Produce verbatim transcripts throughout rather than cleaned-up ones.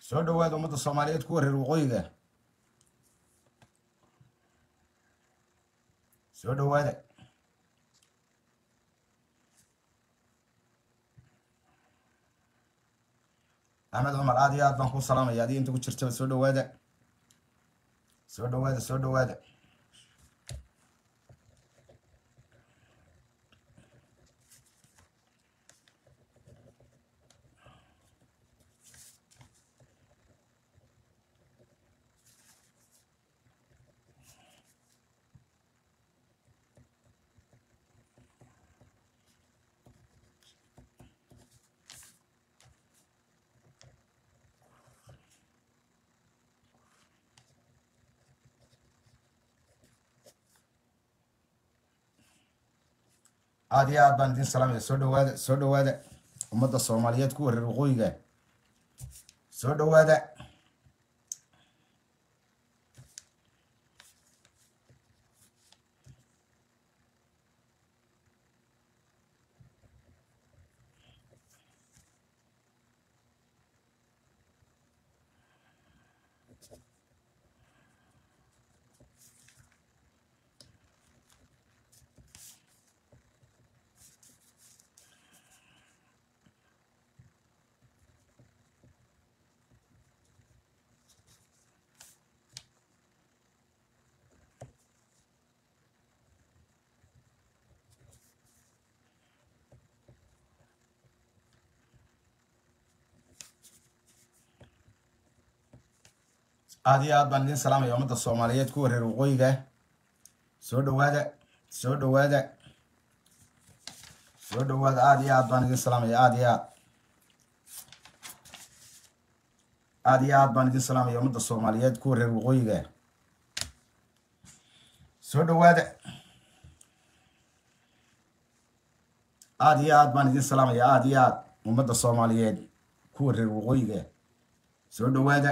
soo dhawaada ummadda Soomaaliyeed ku wareer waqooyiga soo dhawaada Ahmed Umar aad iyo aad baan ku salaamaya adii inta ku jirta soo dhawaada soo dhawaada soo dhawaada aad iyo aad baan idin salaamaya soo dhawaada soo dhawaada ummadda Soomaaliyeed ku wareer waqooyiga soo dhawaada aad iyo aad baan idin salaamaya ummadda Soomaaliyeed ku wareer waqooyiga soo dhawaada soo dhawaada soo dhawaada aad iyo aad baan idin salaamaya aad iyo aad aad iyo aad baan idin salaamaya ummadda Soomaaliyeed ku wareer waqooyiga soo dhawaada aad iyo aad baan idin salaamaya aad iyo aad ummadda Soomaaliyeed ku wareer waqooyiga soo dhawaada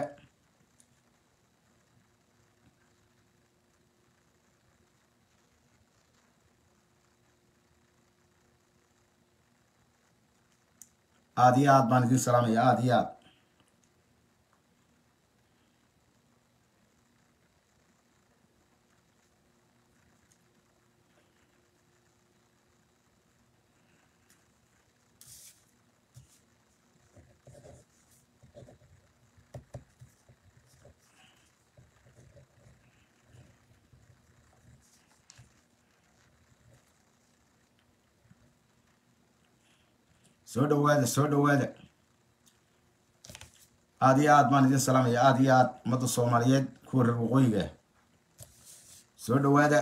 aad iyo aad baan idin salaamaya aad iyo aad soo dhawaada soo dhawaada aad iyo aad baan idin salaamaya aad iyo aad ummadda Soomaaliyeed ku wareer waqooyiga soo dhawaada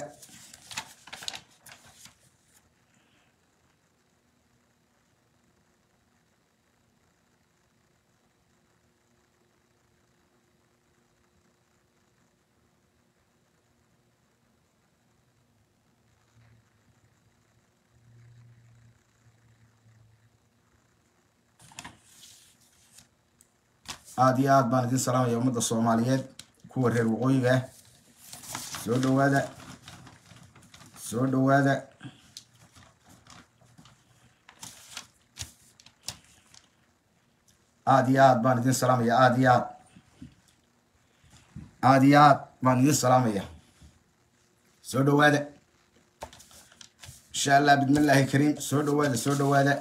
aad iyo aad baan idin salaamaya ummadda Soomaaliyeed ku wareer waqooyiga soo dhawaada soo dhawaada aad iyo aad baan idin salaamaya aad iyo aad aad iyo aad baan idin salaamaya soo dhawaada insha Allah bismillaahi kariim soo dhawaada soo dhawaada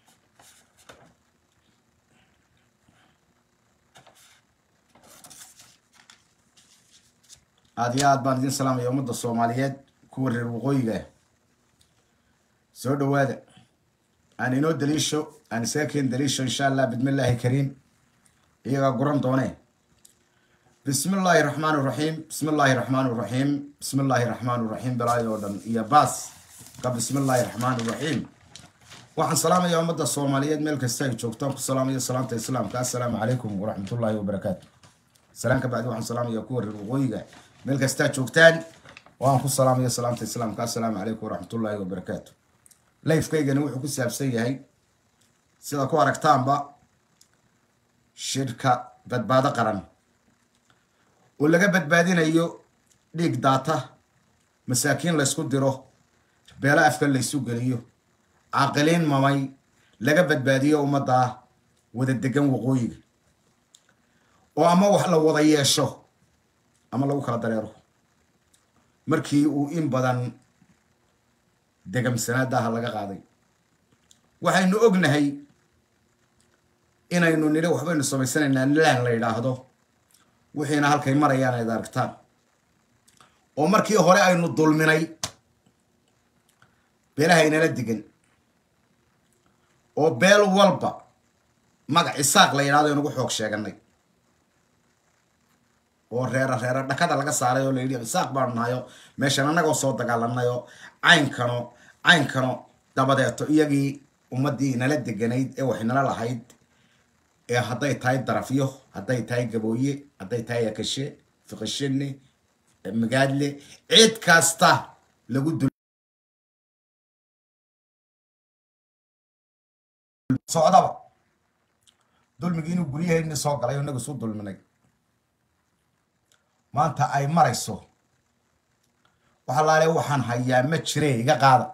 aad iyo aad baan idin salaamaya ummadda Soomaaliyeed ku wareer waqooyiga soo dhawaada aan inoo daliisho aan saakin daliisho insha Allah bismillaahi kariim iyaga guran doone bismillaahi rahmaani rahiim bismillaahi rahmaani rahiim bismillaahi rahmaani rahiim balaayo dhan iyo baas ka bismillaahi rahmaani rahiim waxaan salaamaya ummadda Soomaaliyeed meel kasta ay joogtaan ku salaamaya salaanta islaamka assalaamu calaykum wa rahmatullaahi wa barakaatuh salaamka baad waxaan salaamaya ku wareer waqooyiga meel kasta joogtaan waan ku salaamaya salaanta islaamka assalaamu calaykum wa rahmatullaahi wa barakaatuh live-kaygana wuxuu ku saabsan yahay sida ku aragtaanba shirka badbaado qaran oo laga badbaadinayo dhiig daata masaakiin la isku diro beela afka la isu geliyo عاقلين مامي laga badbaadiyo umada wada degan waqooyiga oo ama wax la wada yeesho ama lagu kala dareero markii uu in badan degamsanaadaha laga qaaday waxaynu ognahay inaynu nidhi waxbaynu samaysanaynaa laan la yidhaahdo wixiina halkay marayaan ay aragtaan oo markii hore aynu dulminay beelaha inala degan oo beel walba magac isaaq la yidhaahdo inagu xoog sheeganay oo reera reera dhakada laga saaray oo la yidhi isaaq baan nahayo meeshan annagoo soo dagaalanayo caynkano caynkano dabadeeto iyagii ummaddii inala deganayd ee wax inala lahayd ee hadday tahay darafyo hadday tahay gabooye hadday tahay akashe fiqashene magaadle cid kasta lagu dul socdaba dulmigii inuu guryaheeni soo galay oo inagu isu dulminay maanta ay marayso waxa laale waxaan hayaa ma jire iga qaada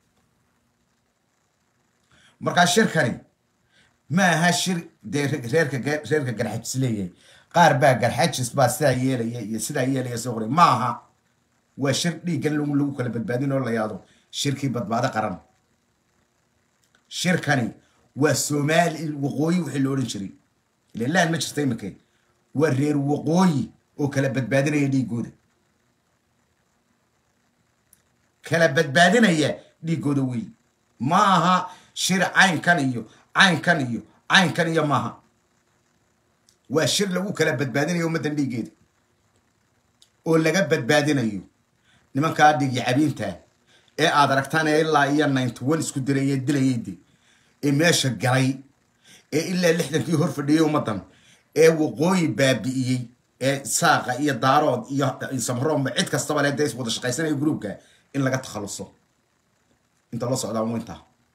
markaa shirkani ma aha shir dee reerka reerka garxajis leeyahay qaar baa garxajis baa sidaa yeelaya iyo sidaa yeelaya soo qoray ma aha waa shir dhiiggan lagu kala badbaadin oo la yaado shirkii badbaado qaran shirkani waa Soomaali waqooyi wixii loo oran jiray ilaa ma jirtay imika waa reer waqooyi oo kala badbaadinaya dhiigooda kala badbaadinaya dhiigooda wey ma aha shir caynkan iyo caynkan iyo caynkan iyo maaha waa shir lagu kala badbaadinayo ummadan dhiigeeda oo laga badbaadinayo nimanka dhigi cabiinta ee aad aragtaan ee ilaa iyo ninety one isku diray dilayay ee meesha galay ee ilaa lixdankii hor fadhiyay ummadan ee waqooyi baabi'iyay ee saaqa iyo daarood iyo samroom cid kastaba leh deys wada shaqaysanay groupka in laga takhaluso inta loo socdaa muunta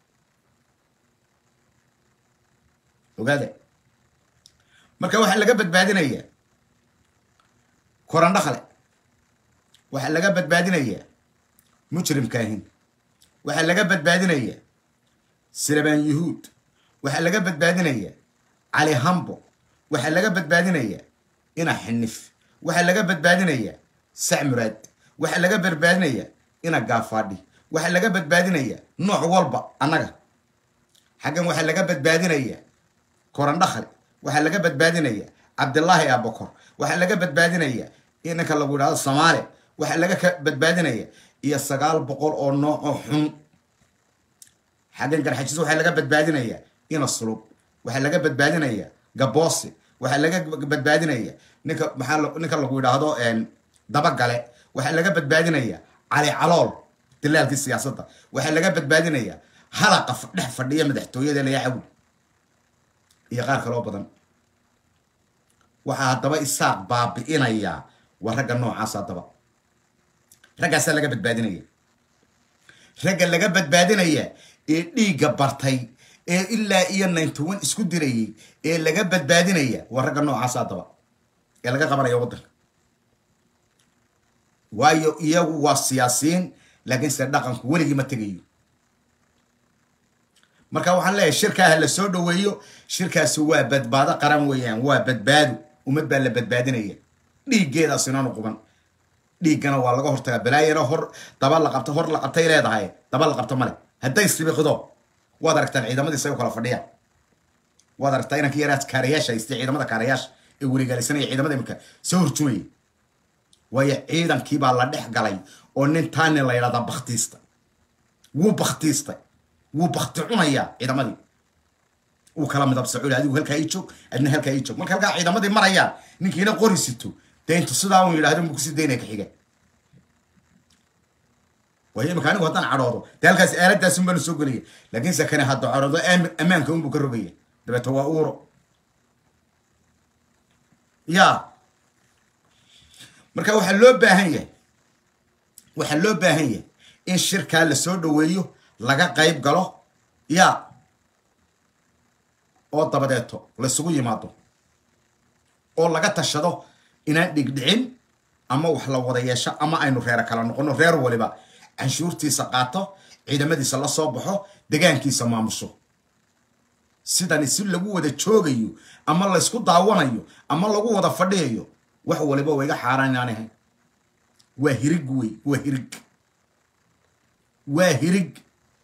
ogaade marka waxa laga badbaadinaya koran dhaxle waxa laga badbaadinaya mujrimkaahin waxa laga badbaadinaya Sirban Yahuud waxa laga badbaadinaya Ali Hambo waxa laga badbaadinaya ina xinif waxa laga badbaadinaya Sacmurad waxa laga badbaadinaya ina Gaafadhi waxa laga badbaadinaya nooc walba anaga xagan waxa laga badbaadinaya koran dhaxle waxa laga badbaadinaya Abdullaahi Abakar waxa laga badbaadinaya inka lagu yiraahdo Soomaali waxa laga badbaadinaya iyo sagaal boqol oo nooc oo xun xagan garxajis waxa laga badbaadinaya ina sulub waxa laga badbaadinaya Gaboose waxa laga badbaadinaya ninka maxaa ninka lagu yiraahdo een daba gale waxa laga badbaadinaya Ali Calool dilaalkii siyaasadda waxa laga badbaadinaya halaqa dhex fadhiya madaxtooyada la yaacay iyo qaar kale oo badan waxa hadaba isaaq baabi'inaya waraga noocaas hadaba ragaas laga badbaadinaya raga laga badbaadinaya ee dhiiga bartay ee ilaa iyo ninety one isku dirayay ee laga badbaadinaya waraga noocaas hadaba ee laga qabanayo wadanka waayo iyagu waa siyaasiin laakiin se dhaqanku weligii ma tagayo marka waxaan leeyahay shirkaha la soo dhaweeyo shirkaasi waa badbaado qaran weeyaan waa badbaado umad baa la badbaadinaya dhiigeeda sinaan quban dhiigana waa laga hortagaa balaayana hor daba la qabto hor la qabtay leedahay daba la qabto male hadday sibiqdo waad aragtaan ciidamadii say kala fadhiyaan waad aragtaa inanka yaraad kaarayaasha istay ciidamada kaarayaasha ee warigaalisanaya ciidamada imika soo horjumay waya ciidankii baa la dhex galay oo nin taani la yiraahdo baktiista wuu baktiista wuu bakti cunaya ciidamadii uu kala midab sacuul adigu halka ay joog adna halka ay joog marka halka ciidamadii marayaan ninkiina qorisito deyntu sidaa uu yiraahdo muku si deynay ka xiga وهي مكانه وطن عروضه تلقى آلات سنبل سوقني لكن سكن هذا عروضه أم أمان كم بكربية دبت هو أورو يا مركا وحلو باهية وحلو باهية إن الشركة اللي سودو ويو لقى قايب قالوا يا أو طبدته للسوق ماتو أو لقى تشهدوا إن دقدعين أما وحلو وضيشة أما أي نفير كلا نقول نفير ولا بقى canshuurtiisa qaato ciidamadiisa la soo baxo deegaankiisa maamusho sidani si lagu wada joogayo ama la isku daawanayo ama lagu wada fadhiyayo wax waliba way iga xaaraan aan ahay waa hirig way waa hirig waa hirig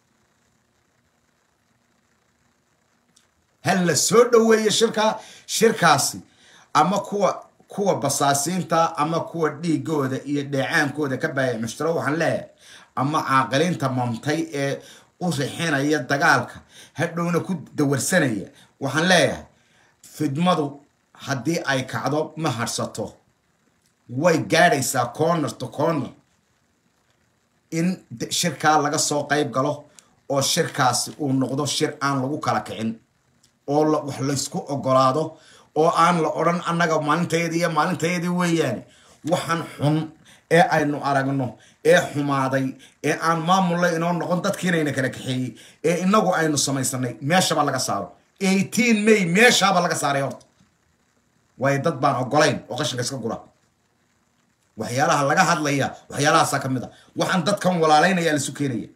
hal la soo dhaweeyo shirka shirkaasi ama kuwa kuwa basaasiinta ama kuwa dhiigooda iyo dheecaankooda ka baayay mushtara waxaan leeyahay ama caaqiliinta mamtay ee u rixinaya dagaalka hadhowna ku dawarsanaya waxaan leeyahay fidmadu haddii ay kacdo ma harsato way gaadhaysaa corner to corner in shirkaa laga soo qayb galo oo shirkaasi uu noqdo shir aan lagu kala kicin oo wax laysku ogolaado oo aan la odhan annaga maalinteedii iyo maalinteedii weeyaane waxaan xun ee aynu aragno ee xumaaday ee aan maamulla inoo noqon dadkiinayna kala kaxeeyey ee inagu aynu samaysanay meeshaba laga saaro eighteen may meeshaaba laga saaray horta waayo dad baan ogolayn oo qashinka iska gura waxyaalaha laga hadlaya waxyaalahaasaa ka mid a waxaan dadkan walaalaynaya laisu keenaya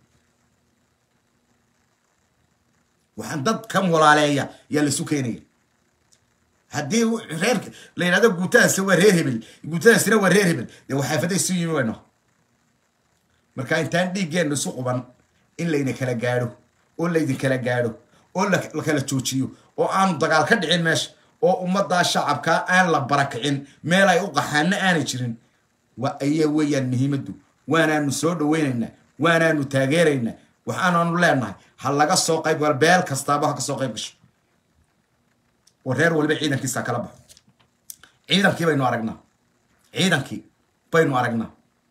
waxaan dadkan walaaleeya yaa laisu keenaya haddii reer la yidhahdo guutadaasi waa reer hebel guutadaasina waa reer hebel dee waxaafaday isu yimi wayno marka intaan dhiiggeenna isu quban in layna kala gaadho oo laydin kala gaadho oo la kala joojiyo oo aanu dagaal ka dhicin meesha oo ummaddaa shacabkaa aan la barakicin meel ay u qaxaanna aanay jirin waa ayaa weeyaan muhiimaddu waanaanu soo dhawaynaynaa waanaanu taageeraynaa waxaanaanu leenahay ha laga soo qayb galo beel kastaaba ha ka soo qayb gasho oo reer waliba ciidankiisa kala baxo ciidankii baynu aragnaa ciidankii baynu aragnaa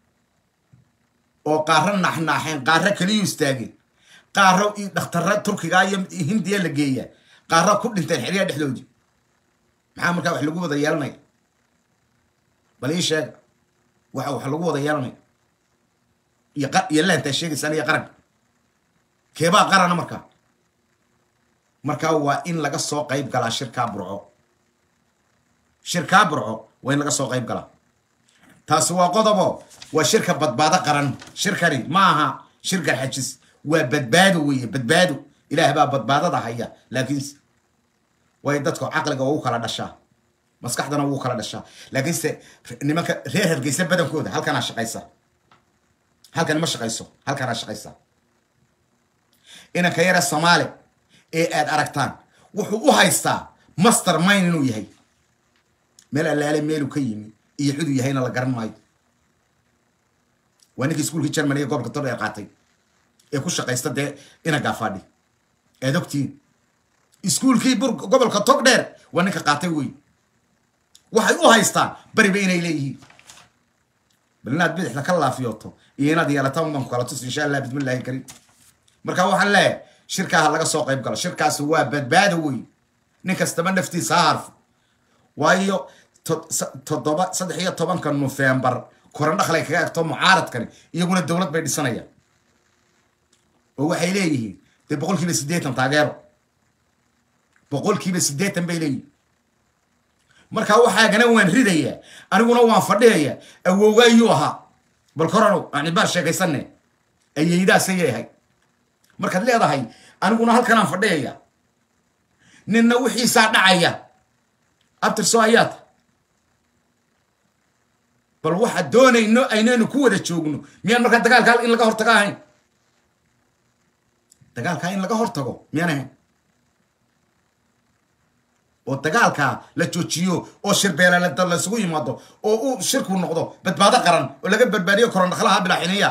oo qaarro naxnaaxeen qaarro kaliyu istaageen qaarro dhakhtarra turkiga iyo hindiya la geeyaa qaarro ku dhinteen xeryaha dhexdoodii maxaa markaa wax lagu wada yeelanaya bal ii sheega waxa wax lagu wada yeelanaya iyo iyo leenta sheegaysaan iyo qaranka keebaa qarana markaa markaa waa in laga soo qayb galaa shirkaa burco shirkaa burco waa in laga soo qayb galaa taasi waa qodobo waa shirka badbaado qaran shirkani ma aha shir garxajis waa badbaado weeye badbaado ilaah baa badbaadada haya laakiinse way dadku caqliga ugu kala dhashaa maskaxdana ugu kala dhashaa laakiinse nimanka reer Hargeysa badankooda halkana shaqaysa halkan ma shaqayso halkana shaqaysa ina ka yara Soomaali ee aad aragtaan wuxuu u haystaa mastermind inuu yahay meel alaale meel uu ka yimi iyo ciduu yahayna la garan maayo waa ninkii iskuulkii Germany gobolka Todheer qaatay ee ku shaqaysta dee ina gaafadhi ee doctiin iskuulkii gobolka Togdheer waa ninka qaatay wey waxay u haystaan bariba inay leeyihiin balnaad bidixda ka laafiyoto iyo inaad yeelataan udan kala tus insha Allah bismillaahi kariim marka waxaan leeyahay shirkaha laga soo qayb galo shirkaasi waa badbaado wey nin kastaba naftiisa harf waayo toddoba saddex iyo tobanka November koran dhaqlay kaga agto mucaaradkani iyaguna dawlad bay dhisanayaan oo waxay leeyihiin de boqolkiiba siddeetan taageero boqolkiiba siddeetan bay leeyihiin marka waxa gana waan ridaya aniguna waan fadhiyaya awowgayu ahaa bal korano aan bar sheekaysanne ayaydaas ayahay markaad leedahay aniguna halkan aan fadhiyaya ninna wixii saa dhacaya abtir soo ayaad bal waxa doonayno aynaynu ku wada joogno miyaan marka dagaalka in laga hortago ahayn dagaalka in laga hortago miyaan ahayn oo dagaalka la joojiyo oo shirbeela la dal isugu yimaado oo uu shirku noqdo badbaado qaran oo laga badbaadiyo koran dhaqlaha bilaaxiniya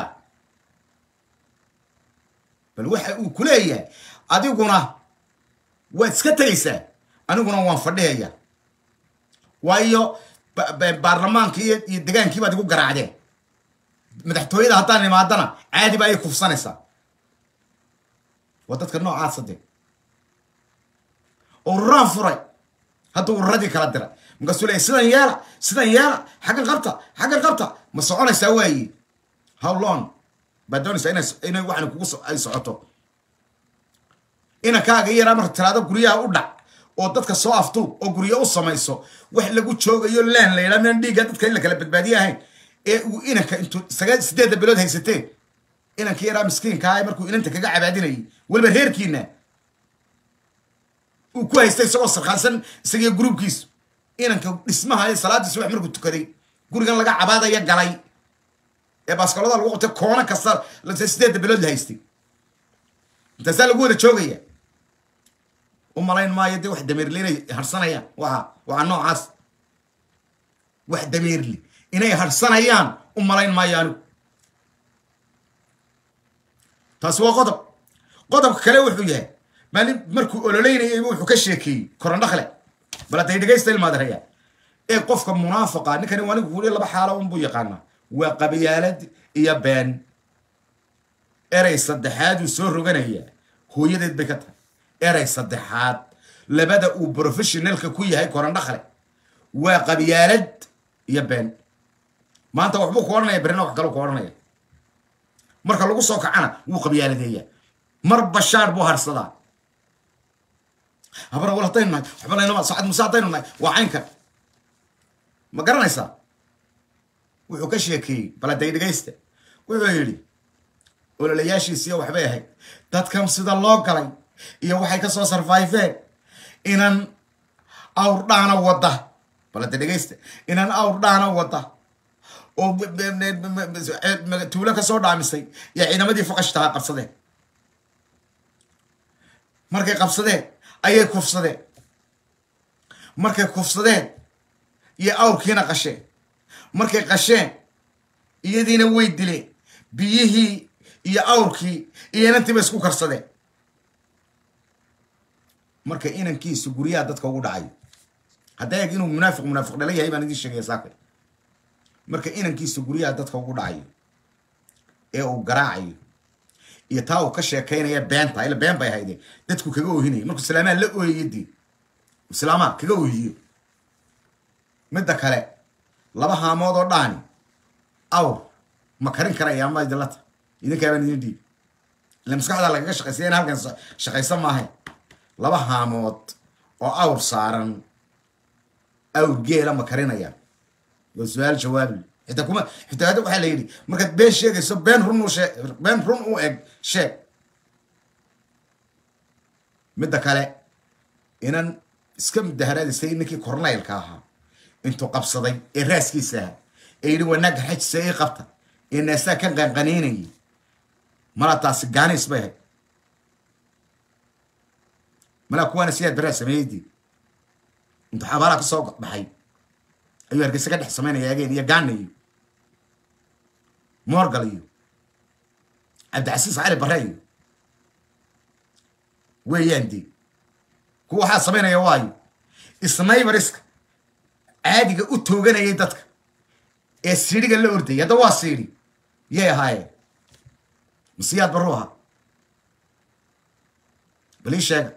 bal waxa uu ku leeyahay adiguna waad iska tagaysaa aniguna waan fadhiyaya waayo baarlamaanka iyo degaankii baad igu garaacdeen madaxtooyada haddaan imaadana caadi baa ay kufsanaysaa waa dadka noocaas de ururaan furay hadduu ururadii kala diray markaasuu leeyahay sidan yeela sidan yeela xaggan qabta xaggan qabta ma soconaysaa waaye how long baad doonaysaa inay inay waxan kugu ay socoto ina kaaga yaraa marka tiraado guryaha u dhac oo dadka soo aftuub oo guryo u samayso wax lagu joogayo laan la yiraahdo dhiiga dadka in la kala badbaadiyahay ee uu inanka intuu sagaal sideed bilood haysatee inanka yaraa miskiinka ah markuu inanta kaga cabaadinayay waliba reerkiina وكو هيستي سوى سرخانسن سيجي جروب كيس إنك اسمها صلاة الصبح مركو تكذي قولي كان لقى عبادة يا جلاي يا بس كلا الوقت كونا كسر لتستيد بلود هيستي أنت سأل قولة شوقية ومالين ما يدي واحد دمير لي هرسنا يا وها وعنو عاس واحد دمير لي إني هرسنا يان ومالين ما يانو تسوى غضب غضب كلا وحويه مالين مركو أولين يروحوا كشيكي كورن دخله بلا تيجي يستلم المدرية إيه قفك منافقة نكني وانا بقول يلا بحاله ونبو يقانا وقبيالد يا بان إري صدحات وسور رجنية هو يدد بكتها إري صدحات لبدأ وبروفيشنال كوي هاي كورن دخله وقبيالد يا بان ما أنت وحبوك ورنا يبرنا وحكلوك ورنا مركا لو سو كعنا و قبيالديه مر بشار بو هرسدا هبر ولا طينا حبلنا صعد مساطيننا وعينك ما قرنيسا wuxuu ka sheekay baladay dhageysta wuxuu yiri ololayaashiisa waxbay ahayd dadkan sida loo galay iyo waxay ka soo survive inaan awr dhaana wada baladay dhageysta inaan awr dhaana wada oo tuula ka soo dhaamisay ya ciidamadii faqashtaa qabsadeen markay qabsadeen ayay kufsadeen markay kufsadeen iyo awrkiina qasheen markay qasheen iyadiina way dileen biyihii iyo awrkii iyo inantiba isku karsadeen marka inankiisu guriyaha dadka ugu dhacay hadday inuu munaafiq munaafiq dhalay yahay baan idin sheegay saakay marka inankiisu guriyaha dadka ugu dhacay ee uu garaacayo iyo taa uu ka sheekaynaya beenta ila been bay hayde dadku kaga oohinay markuu salaamaan la ooyaydi salaamaan kaga oohiyo midda kale laba haamood oo dhaani aw ma karin karaya ma idilata idinka baan idin dhiib la maskaxda laga shaqeeyay halkan shaqeysan maahay laba haamood oo awr saaran awr geela ma karinaya waa su'aal jawaab inta kuma inta hada waxa la yiri marka been sheegayso been run oo sheeg been run oo eg sheeg midda kale inan iska midaharaadisay ninkii korneelka ahaa intuu qabsaday ee raaskiisa ee yiri wanaag xajisa ee qabta ee naasa kan qanqaniinay mala taas gaanis bay mala kuwana siyaad baraas sameeydi inta xabaala ka soo baxay ayuu hargeysa ka dhex sameynaya ageen iyo gaanayo morgaliyo cabdicasiis cali barreeyo weeyandi kuwa waxaa sameynaya waayo isnaybariska caadiga u tooganayay dadka ee siidhiga la ordayay hadda waa siidhi yay ahaayeen masiyaad barruha balii sheega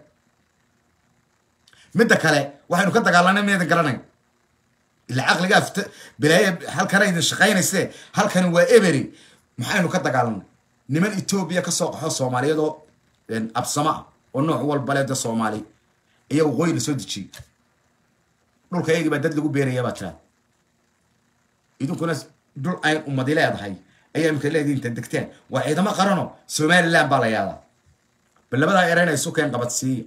midda kale waxaynu ka dagaalanay miyadan garanayn ila caqliga afta bilaaya halkan ay shaqeynayse halkan waa every maxaynu ka dagaalanay niman Ethiopia ka soo qaxo Soomaaliyeed oo absama oo nooc walba leh Soomaali iyo qoyl soo dejiyay dhulka ayaga baa dad lagu beeraya baa taa idinkuna dul ay ummad leedahay ayaa imka leedin inta degteen waa ciidamo qarano Soomaaliland baa la yaada balabada eerayna isu keen qabadsiin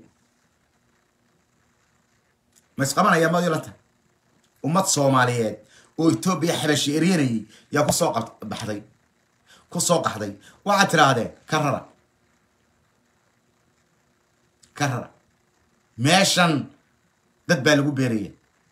mas qabanaya ma yilata ummad Soomaaliyeed oo Ethiopia xabashi ereenay yaa ku soo baxday ku soo qaxday waxa tiraahday karara karara meeshan dad baa lagu beeraya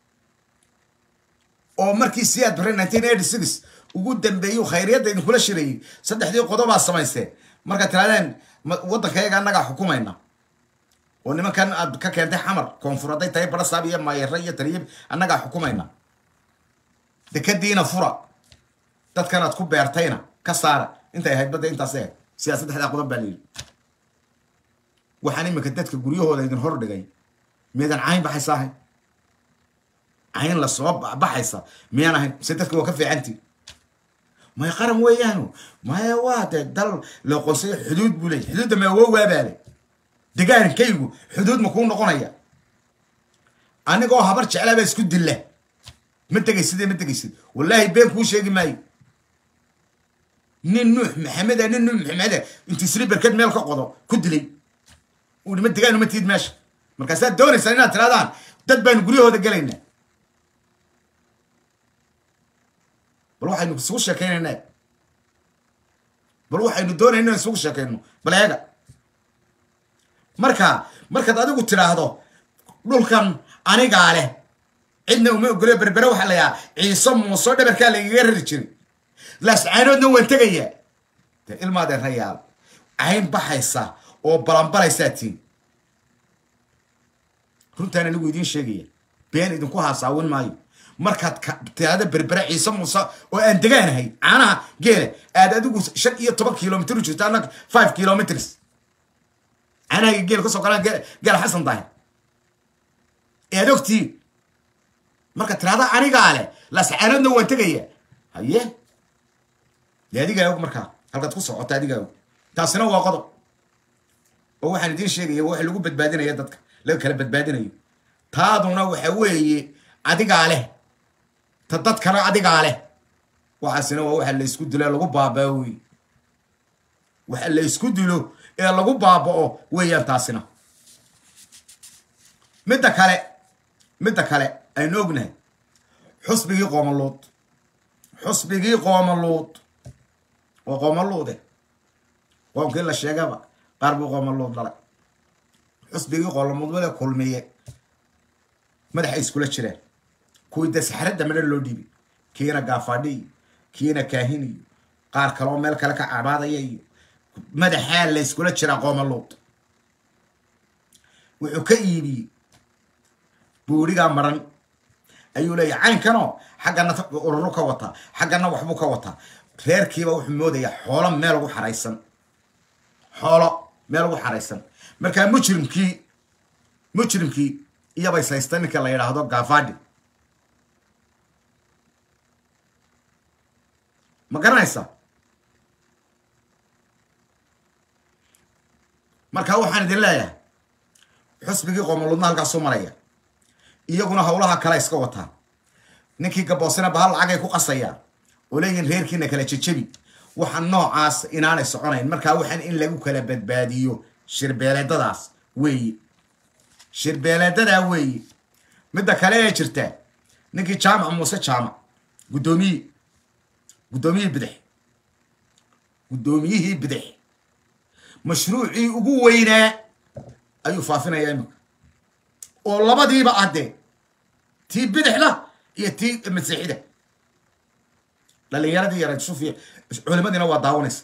oo markii siyaad barre nineteen eighty-six ugu dambeeyay khayriyada idin kula shiray saddexdii qodob baa samaysay marka tiraadeen waddankayaga anaga xukumayna oo nimankan aad ka keentay xamar koonfuraday tay bara saabiya maayra iyo tariyib anaga xukumayna dekadiina fura dadkan aad ku beertayna ka saara inta ay haybada intaas ee siyaasadda xada qodob baa leeyahay waxaan imika dadka guryahooda idin hor dhigay meedan cayn baxaysaa عين للصواب بحيصة ميانا هن ستة كوا كفي عنتي ما يقارن ويانو ما يوات دل لو قصي حدود بولي حدود ما هو بالي دقائق كيجو حدود مكون نقونية أنا جوا هبرت على بس كد الله متى جسدي متى جسد والله بين كل شيء جماي ننوح محمد ننوح محمد أنت سريب بركض مالك قضاء كد لي ولمتى جاي ومتى يدمشق markaasaad doonaysaa inaad tirahdaan dad baan guryahooda gelaynaa bal waxaynu isugu sheekaynaynaa bal waxaynu doonayna inaan isugu sheekayno bal eega marka markaad adigu tiraahdo dhulkan anigaa leh cidna uma ogolyo berbere waxaa layaa ciise muuse dhabarkaa lagaga rari jiray laascaanoodna waan tegayaa dee ilmaadeen rayaal cayn baxaysa oo balanbalaysaa tiin runtaan anigu idiin sheegaya been idinku haasaawin maayo markaad tiraahdo berbere ciise muuse oo aan degaanahay caanaha geele aad adigu shan iyo toban kilomitr u jirto annaga five kilometers caanaha geel kasoo galaan gaal xasan tahay ead ogtii marka tiraahdo anigaa leh laascaanoodna waan tegaya haye dee adigaa og markaa halkaad ku socota adigaa og taasina waa qodob oo waxaan idiin sheegaya wax lagu badbaadinaya dadka laga kala badbaadinayo taaduna waxa weeye adigaa leh ta dadkana adigaa leh waxaasina waa waxa la isku dilo ee lagu baabao wey waxa la isku dilo ee lagu baabao weeyaan taasina midda kale midda kale aynu ognahay xusbigii qoomaluud xusbigii qoomaluud waa qoomaluude qoomkii la sheegaba qaar buu qoomaluud dhalay xusbigii qoomaluud wala kulmiye madaxa iskula jiraan kuwii dee saxaradda madha loo dhiibay kiina gaafadhi iyo kiina kaahini iyo qaar kale oo meel kale ka cabaadaya iyo madaxaa la iskula jiraa qoomaluud wuxuu ka iibiyey buurigaa maran ayuu leeyahay caynkanoo xaggana ururu ka wataa xaggana waxbuu ka wataa reerkiiba wuxuu moodayaa xoolo meel ugu xaraysan xoolo meel ugu xaraysan markaa mujrimkii mujrimkii iyabay saysta ninka la yidhaahdo gaafadhi ma garanaysaa markaa waxaan idin leeyahay xusbigii qoomaluudna halkaasuu maraya iyaguna howlaha kale iska wataan ninkii gaboosina bahal lacagay ku qasayaan oo leeyihin reerkiina kala jejebi waxa noocaas inaanay soconayn markaa waxaan in lagu kala badbaadiyo shirbeeleedadaas weeye shirbeeleedadaa weeye midda kale ee jirta ninkii jaamac muuse jaamac guddoomiye guddoomiyihii bidix guddoomiyihii bidix mashruucii ugu weynaa ayuu faafinayaa imika oo labadiiba ahdee tii bidixda iyo tii masiixida dhalinyaradii yara sufiya culimadiina waa daawanaysa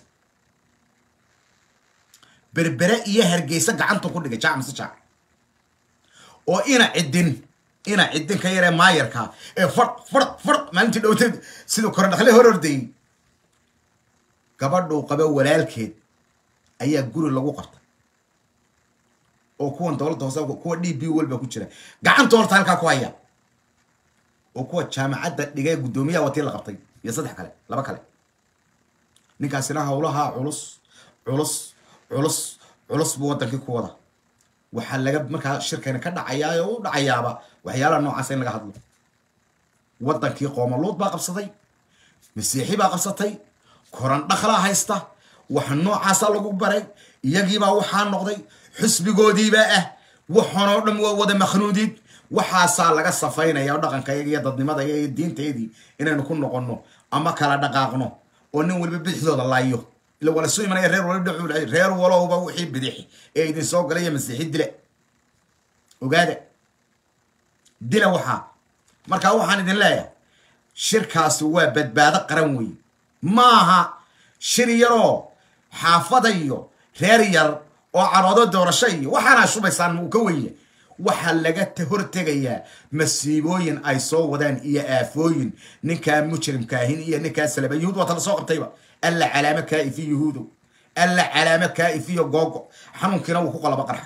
berbere iyo hargeysa gacanta ku dhigay jaac mise jaac oo ina cidin ina cidin ka yaree maayarkaa ee far far far maalintii dhowteed siduu kore dhaqle hor ordayay gabadhuu qaba walaalkeed ayaa guri lagu qabtay oo kuwan dowladda hoose kuwa d b walba ku jira gacanta horta halkaa ku haya oo kuwa jaamacadda dhigay guddoomiyaha watii la qabtay iyo saddex kale laba kale ninkaasina howlaha culus culus culus culus buu wadankii ku wada waxaa laga markaa shirkayna ka dhacayaa oo u dhacayaaba waxyaalaha noocaas in laga hadlo wadankii qoomaluud baa qabsaday masiixi baa qabsatay koran dhaqlaa haysta waxa noocaasa lagu baray iyagiibaa waxaa noqday xusbigoodiibaa ah waxaanoo dhan waa wada makhnuudiid waxaasaa laga safaynaya dhaqankayaga iyo dadnimadayaga iyo diinteedii inaynu ku noqonno ama kala dhaqaaqno oo nin waliba bidixdooda laayo ila wala soo imanaya reer wala dhacu reer walowba wixii bidixi ee idin soo galay masiixi dile ogaada dila waxaa markaa waxaan idin leeyahay shirkaasi waa badbaado qaran weeye maaha shir yaroo xaafada iyo reer yar oo caroodo doorasho iyo waxaana shubaysaan uu ka weye waxaa laga hortegayaa masiibooyin ay soo wadaan iyo aafooyin ninkaa mujrimkaahin iyo ninkaa salaba yuhuud waa tala soo qabtayba alla calaamo kaa'ifi yuhuudow alla calaamo kaa'ifiyo googo xanuunkiina wuu ku qalaba qarxa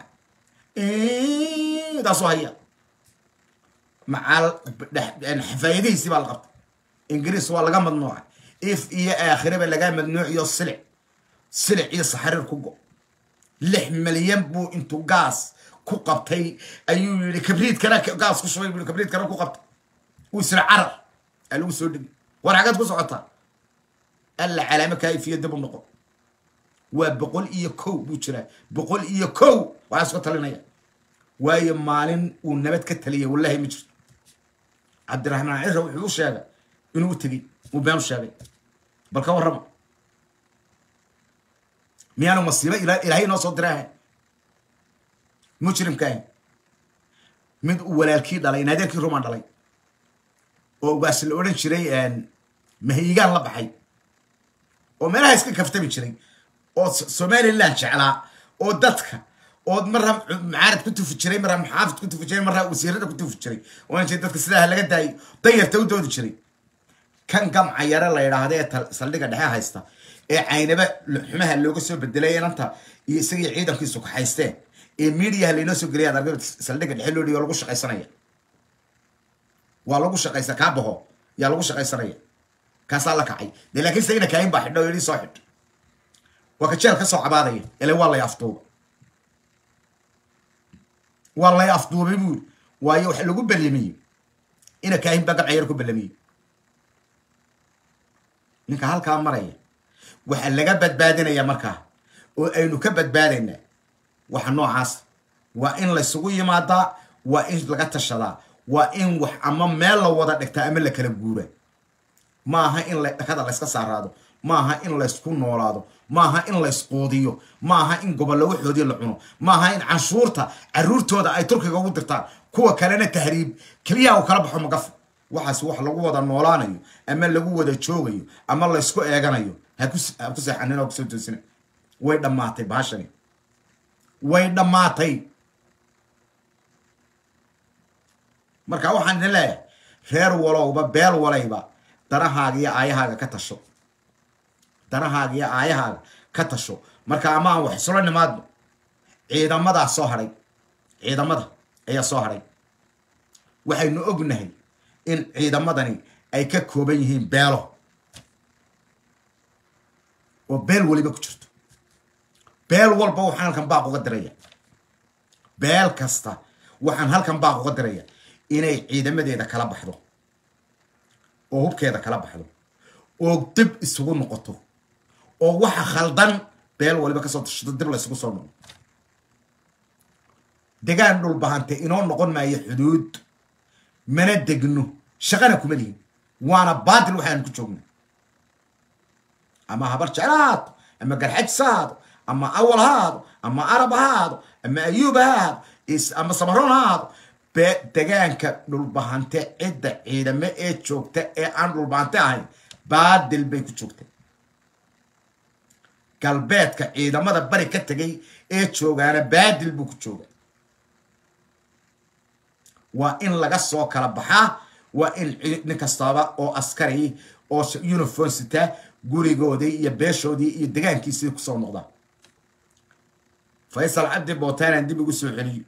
daasoo haya macal xafaayadihiisii baa la qabtay ingiriis waa laga madnuuca if iyo aakhiraba laga madnuuciyo silic silic iyo saxariir ku go lix milyan buu intuu gaas ku qabtay ayuu yidhi kabriidkana gaas ku shubay buu kabriidkana ku qabtay uu isla carar aa lagu soo dhigi war xaggaad ku socotaa alla calaamo kaa'ifiyo dib u noqo waa boqol iyo kow buu jiraa boqol iyo kow waxaa isku talinaya واي مالين ونبت كتلية والله مجر عبد الرحمن عيسى وحوش شاقة إنه تجي وبيان شاقة بالكون ربع ميانو مصيبة إلى إلى هي نص دراه مجرم كاين من ولا الكيد على نادر كي رومان علي وبس الأورنج شري أن ما هي قال الله بحي وما لها يسكن كفتة شري أو سومالي الله شعلا أو دتك أو مرة معارض كنت في شري مرة محافظ كنت في شري مرة وسيرة كنت في شري وأنا جدتك سلاح لقيت داي طير تود تود شري كان قام عيار الله يرى هذا صليك الدحيح هيستا إيه عينه بقى حماها اللي يقصوا بالدليل أنت يسقي عيدا في سوق حيستان الميديا اللي نسوا قرية ده صليك الحلو اللي يلقوش قيسانية واللقوش قيسا كابه يلقوش قيسانية كسالك عي لكن سينا كاين بحد يلي صاحب وكتشال كسو عبادية اللي والله يفطوب والله يفطوب بيقول ويوح اللي قبل اليمين إنا كاين بقى عيركم باليمين نك هالكلام مرية وحل قبل بادنا يا مركه وإنه كبد بادنا وحنو عاص وإن لسوي ما دا وإن لقت الشلا وإن وح أمام مال وضع دكتور لك الجورة ما ها إن لا هذا لسه صارادو ما ها إن لسكون نورادو ما ها إن لسقوديو ما ها إن قبل لو حدي العنو ما ها إن عشورته عرورته هذا أي تركي قوود درتان كوا كلنا تهريب كليا وكلب حم قف وحس وح لو وضع نورانيو أما لو وضع تشوغيو أما الله يسكو إيجانيو هكوس هكوس عننا وكسوت السنة وين ما تي باشني وين ما تي مركا وحن لا خير ولا وببال ولا يبا darahaaga iyo aayahaaga ka tasho darahaaga iyo aayahaaga ka tasho marka amaan wax isla nimaadno ciidamada soo haray ciidamada ayaa soo haray waxaynu ognahay in ciidamadani ay ka kooban yihiin beelo oo beel waliba ku jirto beel walba waxaan halkan baaq uga diraya beel kasta waxaan halkan baaq uga diraya inay ciidamadeeda kala baxdo oo hubkeeda kala baxdo oo dib isugu noqoto oo waxa khaldan beel waliba ka soo tashado dib la isugu soo noqdo degaan dhul bahantay inoo noqon maayo xuduud mana degno shaqana kuma lihin waana baadil waxaan ku joognaa ama habar jeclaad ama garxaj saad ama awal haad ama arab haad ama ayuub haad ama samaroon haad degaanka dhulbahante cidda ciidamo ee joogta ee aan dhulbahante ahayn baadil bay ku joogtay galbeedka ciidamada bari ka tagay ee joogaana baadil buu ku jooga waa in laga soo kala baxaa waa in nin kastaba oo askari oo uniform sita gurigoodii iyo beeshoodii iyo degaankiisii ku soo noqda Faysal Cabdi Bootaan dib ugu soo celiyo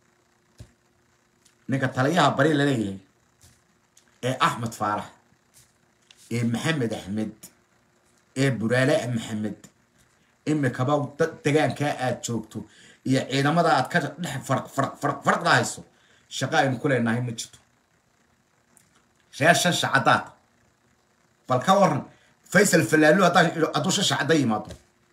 ninka taliyaha bari la leeyahay ee Ahmed Faarax ee Maxamed Ahmed ee Buraale Maxamed imika baa degaanka aad joogto iyo ciidamada aad ka dhex farq farq farq farq hayso shaqa ay ku leenahay ma jirto sheesha shacadaad bal ka waran Faysal Falaalu hadaa adusha shacada yimaado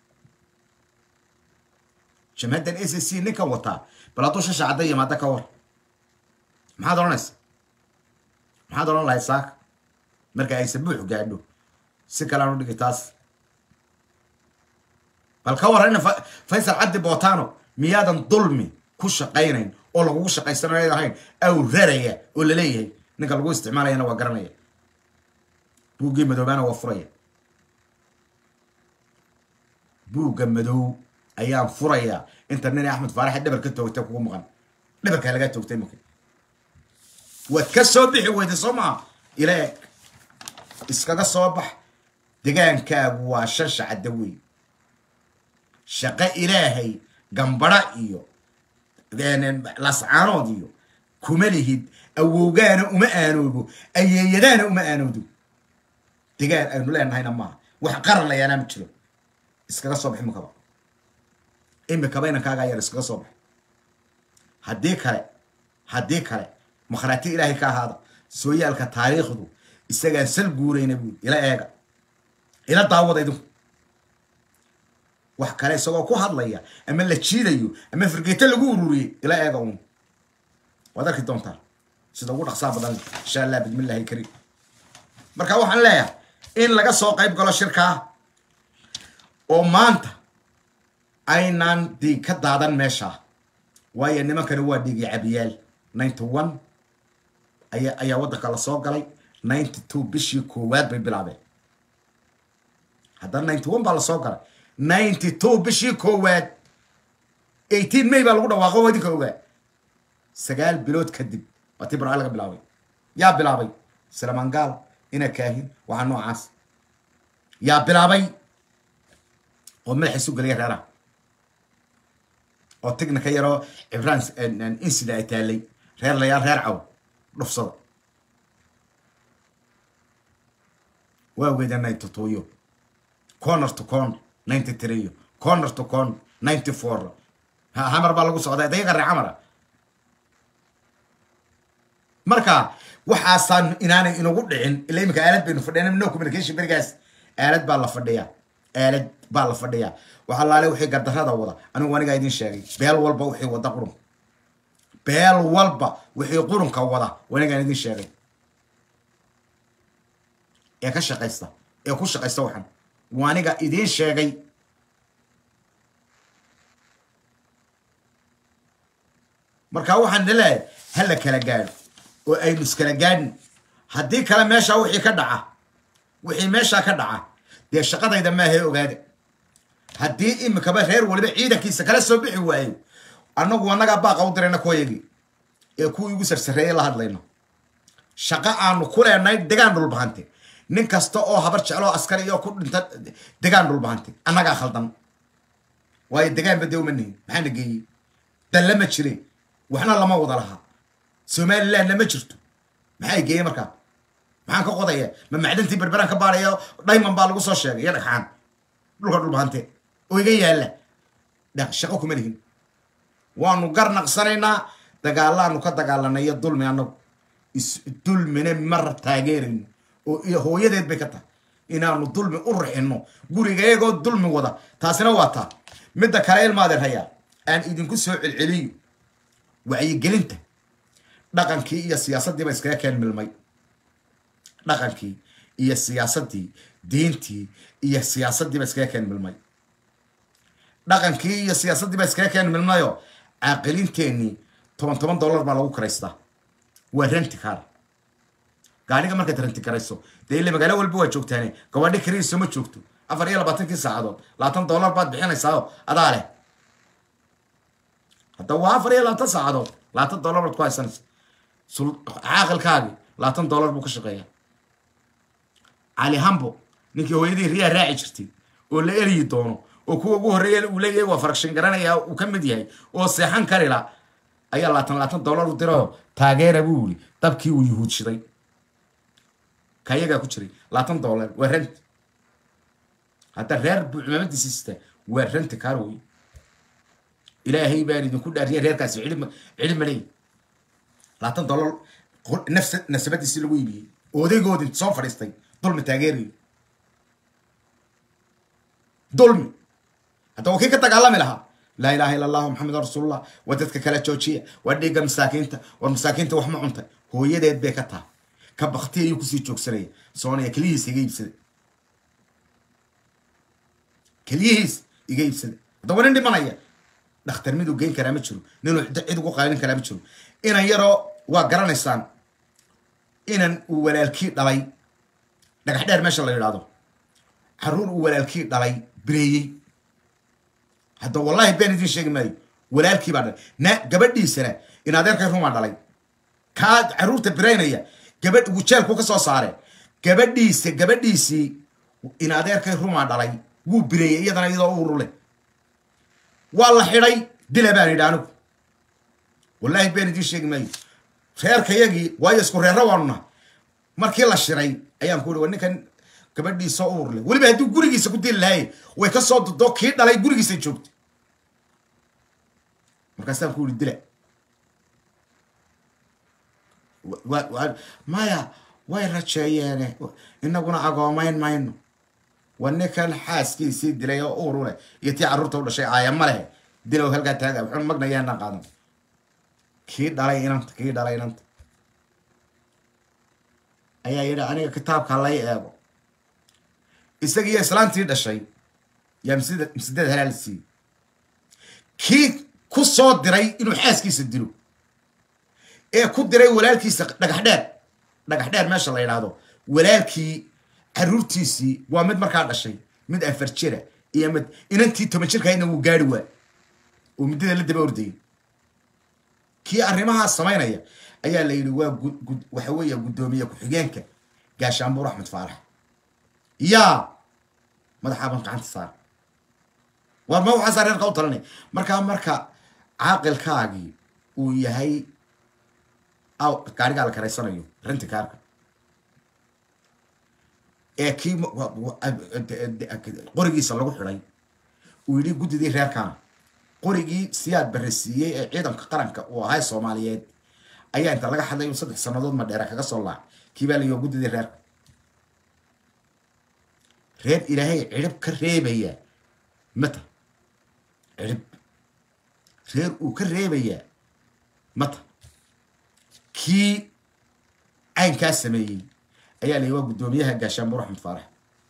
jamaadan S S C ninka wata bal adusha shacada yimaado ka war maxaad oranaysaa maxaad oran lahayd saaka marka ay sabuux gaadho si kale aan u dhigi taas bal ka waran Faysal Cabdi Bootaano miyaadan dulmi ku shaqaynayn oo lagu shaqaysanayo lahayn aw raraya oo la leeyahay ninka lagu isticmaalayna waa garanaya buuggii madoobaana waa furaya buugga madow ayaan furaya inta nin Ahmed Faarax dhabar ka toogtay kugu maqan dhabarka laga toogtay markii وكسو بحي ويدي صمع إليك إسكاقا صباح دقان كاب وشاش عدوي شقا إلهي قنبرا إيو لاسعانو ديو كماليهد أووغانا وما آنوبو أييدانا وما آنودو دقان أنو لأن هاينا ما وحقر لا ينام تشلو إسكاقا صباح مكبا إمي كباينا كاقا يار إسكاقا صباح هديك هاي هديك هاي مخراتي إلهي كهذا سويا لك تاريخ دو إستجا سل جورين بقول إلى إيجا إلى تعوض يدو وحكى لي سوا كو هذا ليا أما اللي تشيل يو أما فرقت اللي جوروري إلى إيجا وذاك دونتا سيدا وقول أخصاب بدل إن شاء الله بسم الله الكريم مركا وحن لا إن لقى سوق قيب قالوا شركة ومانتا أينان دي كدادان ماشا ويا إنما كانوا ديجي عبيال واحد وتسعين أي أي وضع على سوق قالي اثنين وتسعين بشي كواد بالبلابة هذا واحد وتسعين على سوق قالي اثنين وتسعين بشي كواد ثمانية عشر مي بالغدا واقوى دي كواد سجال بلود كدب وتبر على بلاوي يا بلاوي سلمان قال إنا كاهن وعنو عاس يا بلاوي وملح السوق اللي يرى oo tigna ka yaro ibrans an incident taalay reer la yar reer caw dhufsada waa weedanay totoyo corner to corner ninety-three corner to corner ninety-four ha hamar baa lagu socday daqiiqa raamara marka waxaasan inaanay inagu dhicin ilaa imika aalad baynu fadhiyaan no communication berigaas aalad baa la fadhiyaa aalad baa la fadhiyaa waxa la leeyahay wixii gardarada wada anigu waniga idin sheegay beel walba wixii wada qurun beel walba wixii qurunka wada waniga idin sheegay ee ka shaqeysta ee ku shaqeysta waxan waniga idin sheegay marka waxaan leeyahay hal kala gaar oo ay muskala gaadin hadii kala meesha wixii ka dhaca wixii meesha ka dhaca dee shaqadayda ma ahay ogaade haddii imikaba reer waliba ciidankiisa kala soo bixi waayo annagu annaga baaqa u dirayna kooyagi ee kuwii ugu sarsareeyay la hadlayno shaqa aanu ku leenahay degaan dhulbahante nin kasta oo habar jeclo askari iyo ku dhinta degaan dhulbahante annaga khaldan waayo degaan badew manihin maxaa nageeyey dalla ma jiray waxna lama wada laha Somaliland lama jirto maxay geeyay markaa maxaan ka qodaya ma macdantii berberan ka baarayo diamond baa lagu soo sheegay ya dhaxaan dhulka dhulbahante oo iga yaala dhaq shaqo kuma lihin waanu garnaqsanaynaa dagaalaanu ka dagaalanayo dulmi annagu is dulmina mar taageerin oo hooyadeed bay ka tahay inaanu dulmi u rixino gurigeego dulmi wada taasina waa taa midda kale ilmaadeer haya aan idinku soo celceliyo wacyi gelinta dhaqankii iyo siyaasadii ba iskaga keen milmay dhaqankii iyo siyaasadii diintii iyo siyaasadii ba iskaga keen milmay dhaqankii iyo siyaasadii ba iskaga keen milmayo aqalinteeni toban toban dollar baa lagu kareystaa waa rent car gaariga marka rent kareyso deeyle magaalo walba waa joogtaane gabadhi kariiso ma joogto afar iyo labaatan saacadood labaatan dollar baad bixinaysaa adaa leh hadda waa afar iyo labaatan saacadood labaatan dollar baad ku haysanaysaa caaqilkaagi labaatan dollar buu ka shaqeeyaa cali hambo ninkii hooyadii riyaa raaci jirtay oo la eriyi doono oo kuwa ugu horreeya uu leeyahay waa farakshin garanaya uu ka mid yahay oo seexan kari la ayaa labaatan labaatan dollar u diro taageera buu yiri dabkii uu yuhuudshiday kayaga ku jiray labaatan dollar waa rent hadda reer buucmamadiisa sita waa rent kaarooy ilaahay baan idinku dhaariyay reerkaasi cilmi cilmi leey labaatan dollar nafs nasabadiisa lagu iibiyay odaygoodii soo fadhiistay dulmi taageeri dulmi hadda wakii ka dagaalami lahaa laa ilaaha illa allah muxamed rasuulullah waa dadka kala joojiya waa dhiigga masaakiinta waa masaakiinta wax ma cuntay hooyadeed bay ka tahay ka bakti ayuu kusii joogsanaya soonaya keliyihiis iga iibsaday keliyihiis iga iibsaday hadda waa nin dhimanaya dhakhtar miduu geyn karaa ma jiro ninuu cid ugu qaylin karaa ma jiro inan yaroo waa garanaysaan inan uu walaalkii dhalay dhagax dheer meesha la yidhaahdo caruur uu walaalkii dhalay bireeyey hadda wallahi been idin sheegi maayo walaalkii baa dhalay na gabadhiisana in adeerkay rumaa dhalay kaa caruurta bireynaya gabadh uu jeelku ka soo saare gabadhiisa gabadhiisii in adeerkay rumaa dhalay wuu bireeyey iyadana iyadoo u urule waa la xidhay dila baan yidhi anigu wallahi been idin sheegi maayo reerkayagii waayo isku reerra waanuna markii la shiray ayaan ku yidhi waa ninkan gabadhiisa u urle weliba hadduu gurigiisa ku dili lahay way ka soo dudo kii dhalay gurigiisa joogtay markaasaan ku yidhi dila maya way rajeeyeene inaguna agoomayn mayno waa ninkan xaaskiisii dilay oo uur u leh iyo tii carruurta u dhashay aaya ma lehe dilow halkaa taaga wuxuu magnayaana qaadan kii dhalay inanta kii dhalay inanta ayaa yidhi aniga kitaabka lay eego isagiiyo islaantii dhashay yaa msida msideed halaal siiyey kii ku soo diray inuu xaaskiisa dilo ee ku diray walaalkiisa dhagax dheer dhagax dheer meesha la yidhaahdo walaalkii caruurtiisii waa mid markaa dhashay mid afar jira iyo mid inantii toban jirkaydna wuu gaari waa oo muddada la daba ordayay kii arrimahaas samaynaya ayaa la yidhi waa waxa weeye guddoomiye ku-xigeenka gaashaanbuur axmed faarax yaa madaxaaban gacanta saar war ma waxaa reerka u talanay markaa marka caaqilkaagii uu yahay aw gaarigaa la karaysanayo renti kaarka ee kii qorigiisa lagu xidhay uu yidhi guddidii reerkana qorigii siyaad barresiiyey ee ciidanka qaranka uu ahay soomaaliyeed ayaa inta laga hadlayo saddex sannadood ma dheera kaga soo laac kii baa layihi guddidii reerka reer ilaahay cirib ka reebayaa mata cirib reer uu ka reebayaa mata kii caynkaa sameeyey ayaa la yihi waa guddoomiyaha gaashaanbuur axmed faarax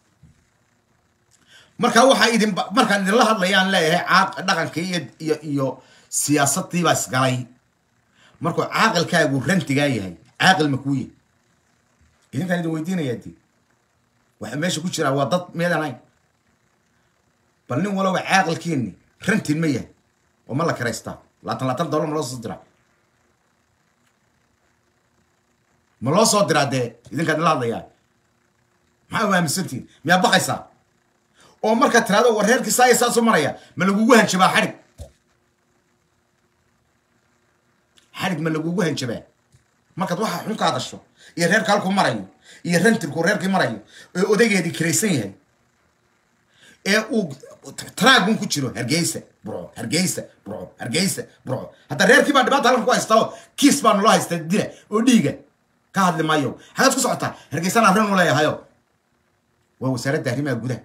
markaa waxaa idin markaan idinla hadlayaan leeyahay caaq dhaqankii iyo iyo iyo siyaasadii baa isgalay markuu caaqilkaagu rantigaa yahay caaqil ma kuu yahay idinkaan idin weydiinayaa dee waxa meesha ku jiraa waa dad meedan ahayn bal nin walaba caaqilkiini rantin ma yahay oo ma la karaystaa laatan laatan dollar ma loo soo diraa ma loo soo diraa dee idinkaan idinla hadlayaa maxaa waaminsantiin miyaa baqaysaa oo marka tiraado war reerkii saa saa soo maraya ma lagugu hanjabaa xarig xarig ma lagugu hanjabaa markaad waxa xun ka hadasho iyo reerka halku marayo iyo rantirku reerkii marayo ee odaygeedii kiraysan yahay ee uu traagun ku jiro hargeysa burco hargeysa burco hargeysa burco hadda reerkii baa dhibaata halkan ku haystaa kiis baa naloo haystaa dila oo dhiiga ka hadli maayo xagaad ku socotaa hargeysana arrin u leeyahayo waa wasaaradda arrimaha gudaha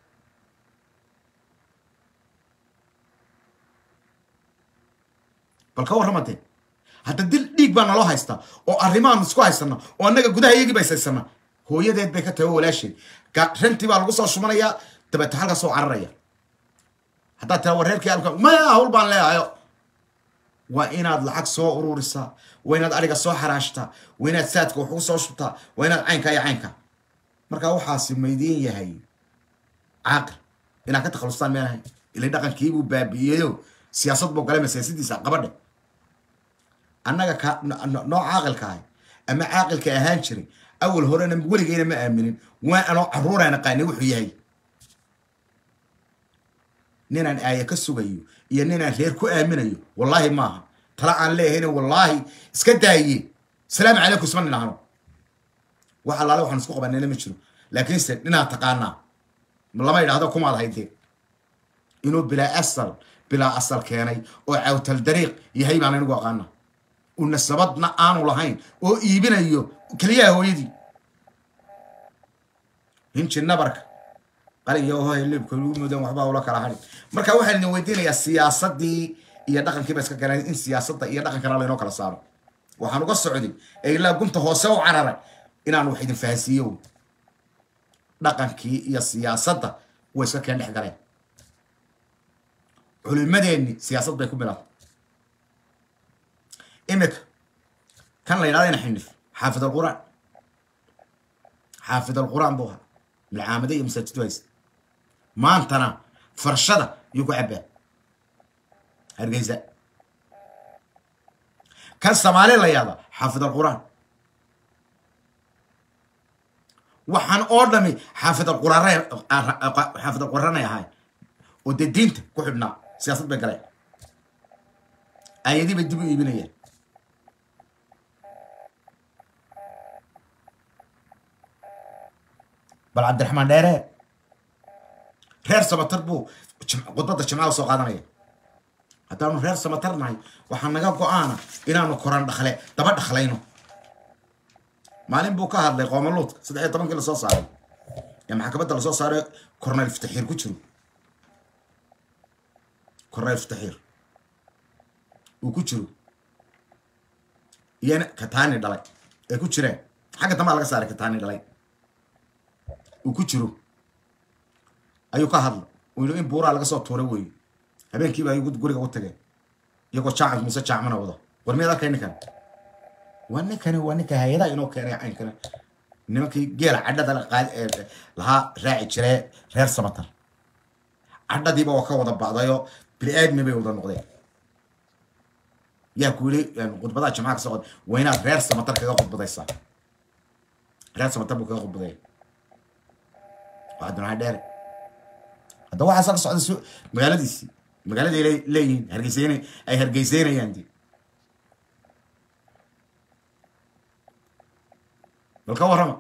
bal ka warramate hadda dil dhiig baa naloo haystaa oo arrimahan isku haysana oo annaga gudaha iyagii ba isaysana hooyadeed bay ka tahay walaasheed rantii baa lagu soo shumanayaa dabeeta halka soo cararaya haddaad tira war reerkii alka maya hawl baan leeyahayo waa inaad lacag soo ururisaa waa inaad ariga soo xaraashtaa waa inaad saadka wax ugu soo shubtaa waa inaad caynka iyo caynka markaa waxaasi maydiin yahay caaqil inaad ka takhalustaan meelahay ilay dhaqankiibuu baabi'iyeyo siyaasad buu galay siyaasadiisa qabadhe annaga ka noo caaqilka ahay ama caaqilka ahaan jiray awal horena weligeyna ma aaminin waa anoo carruuraan aqaanay wuxuu yahay ninaan aaya ka sugayo iyo ninaan reer ku aaminayo wallaahi maaha tala aan leehayna wallaahi iska daaye salaamu calaykum isma ninahano wax allaale waxaan isku qabanayna ma jiro laakiinse dhinaad taqaanaa lama yidhaahdo kumaad haydee inuu bilaa asal bilaa asal keenay oo cawtal dariiq yahay baan anigu aqaana una sabadna aanu lahayn oo iibinayo keliyaha hooyadii hinji nabarka qalin iyo hooy libka lagu mudan waxba ula kala hadhin marka waxaan idin weydiinayaa siyaasadii iyo dhaqankii ba iska galeen in siyaasadda iyo dhaqankana la inoo kala saaro waxaan uga socday ee ilaa gunta hoose u cararay inaan wax idin fahansiiyo dhaqankii iyo siyaasadda way iska keen dhex galeen culimadeeni siyaasad bay ku bilaabtay imika kan la yidhahdo ina xinif xaafid alqur'aan xaafid alqur'aan buu ahaa milcaamada iyo masaajidu haysta maantana farshada yuu ku cabbaa hargeysa kan soomaali la yahda xaafid alqur'aan waxaan oo dhami xaafid alqur'aan xaafid alqur'aanay ahayn oo dee diinta ku xidhnaa siyaasad bay galeen ayadii bay dib u iibinayaan bal cabdiraxmaan dheere reer samatar buu khudbadda jimcaha soo qaadanaya haddaanu reer samatar nahay waxaa naga go-aana inaanu koran dhakle daba dhaklayno maalin buu ka hadlay qoomaluudka saddex iyo tobankii lasoo saaray ee maxkamadda lasoo saaray korneyl iftaxiir ku jiro korneyl iftaxiir uu ku jiro iyana kataani dhalay ee ku jireen xagga dambe laga saaray kataani dhalay uu ku jiro ayuu ka hadla uu in buuraa laga soo tuuray weey habeenkii baa igu guriga u tagay iyagoo jaacan muuse jaacmana wado war meeda keenay kan wana kan wana ka hayada inoo keenay aan kan nimankii geel cadhada la qaad laha raaci jiray reer samatar cadhadiiba waa ka wada bacdayo bini'aadmi bay wada noqdeen yaa kuuli khudbadaha jamaca ka socod wayna reer samatar kaga khudbadaysaa reer samatar buu kaga khudbaday waxaaduna dheer hadda waxaa ka socda magaaladiisii magaaladii leeyihiin hargeysaynay ay hargeysaynayaan dii balka warrama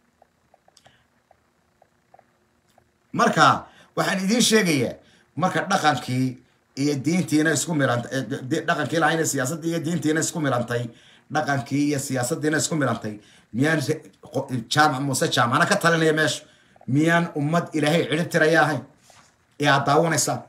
marka waxaan idiin sheegayaa marka dhaqankii iyo diintiina isku milantay dhaqankii lahayn siyaasadii iyo diintiina isku milantay dhaqankii iyo siyaasadiina isku milantay miyaan jaamac muuse jaamacna ka talinaya meesha miyaan ummad ilaahay cidhib tiraya ahayn ee aad daawanaysaa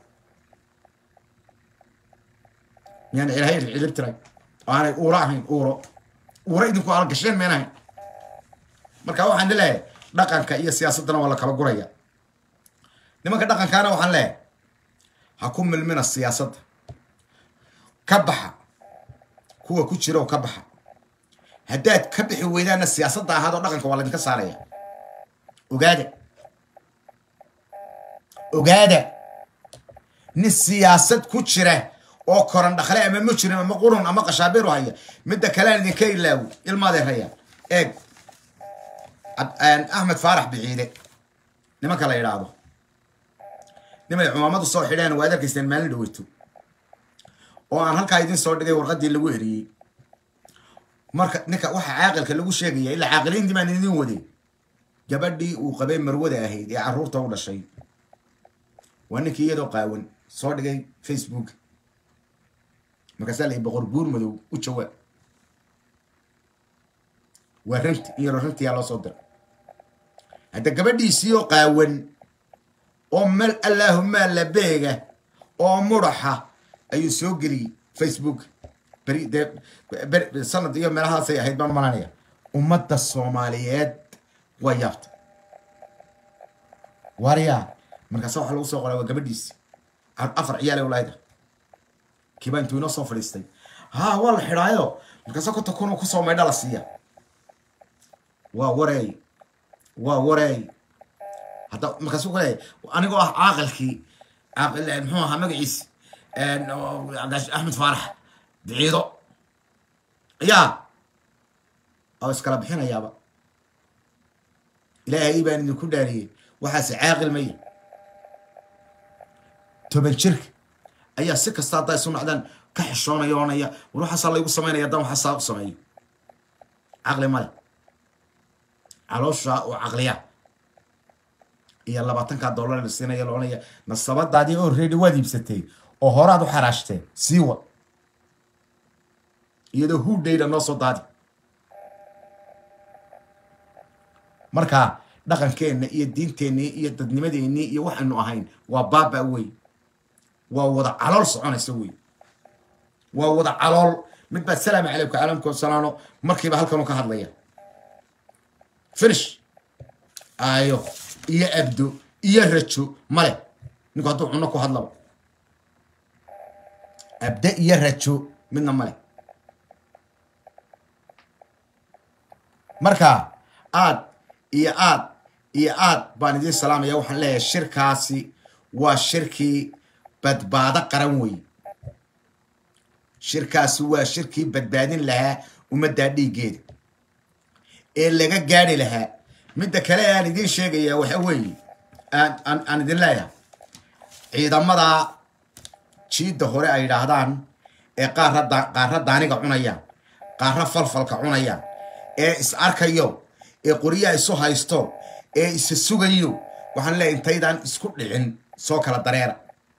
miyaan ilaahay cidhib tiray aanay uuro ahayn uuro uuro idinku ala gasheen meenahayn marka waxaan leeyahay dhaqanka iyo siyaasadana waa la kala guraya nimanka dhaqankaana waxaan leeyahay ha ku milmina siyaasadda ka baxa kuwa ku jira oo ka baxa haddaad ka bixi weydaana siyaasadda ahaadoo dhaqanka waa laydinka saaraya ogaada ogaada nin siyaasad ku jira oo koran dhaqle ama mujrim ama qurun ama qashaabiir u haya midda kale aan idinka ilaawo ilmaadee raya eeg axmed faarax biciide nimanka la yidhaahdo nimay cumaamadu soo xidheen waad arkaysteen maalin dhaweyto oo aan halkaa idin soo dhigay warqadii lagu eriyey marka ninka waxa caaqilka lagu sheegaya ilaa caaqiliintii baan idin waday gabadhii uu qabay marwada ahayd ee carruurta u dhashay waa ninkii iyadoo qaawan soo dhigay facebook markaasaa la boqor buur madow u jawaab waa ranti iyo rantiyaa loo soo diray hadda gabadhiisii oo qaawan oo mal allaahuma la beega oo muraxa ayuu soo geliyey facebook beri de sanad iyo meelahaasay ahayd baan malanaya ummadda soomaaliyeed waa yaabta waaryaa markaasa waxa lagu soo qoray waa gabadhiisi afar ciyaal ee walaayda kiibaa intuu inoo soo fadhiistay haa waa la xidhaayo markaasa konta kun ku soo maydha la siiya waa wareey waa wareey hadda markaasuu ku leeyahay anigoo ah caaqilkii caaqil muxuu ahaa magaciisi axmed faarax biciido yaa oo iskala bixinayaaba ilaahay baan idinku dhaariyey waxaase caaqil maya toban jirka ayaa si kasta haddaa isu nacdaan ka xishoonaya oonaya war waxaasaa laygu samaynaya haddaan waxaasaa u sameeyo caqli male caloosha oo caqliya iyo labaatanka dollar la siinaya loonaya nasabadaadii oo reedi waad iibsatay oo horaad u xaraashtee sii wad iyadoo huudhayda noo soo daadi marka dhaqankeenna iyo diinteenni iyo dadnimadeenni iyo waxaanu ahayn waa baaba wey waa wada calool soconaysa wey waa wada calool mid baa salaamu calaykum caalamka salaano markiiba halkanuu ka hadlaya finish ayo iyo abdo iyo rajo male ninku hadduu cunno ku hadlaba abda iyo rajo midna male marka aad iyo aad iyo aad baan idiin salaamaya waxaan leeyahay shirkaasi waa shirkii badbaado qaran wey shirkaasi waa shirkii badbaadin lahaa ummaddaa dhiiggeeda ee laga gaari lahaa midda kale aan idiin sheegaya waxa weeye aan aan idin leeyahay ciidamada jiidda hore ay yidhaahdaan ee qaarra qaarra daaniga cunayaan qaarra falfalka cunayaan ee is arkayo ee qoryaha isu haysto ee isa sugayo waxaan leeyahay intaydaan isku dhicin soo kala dareera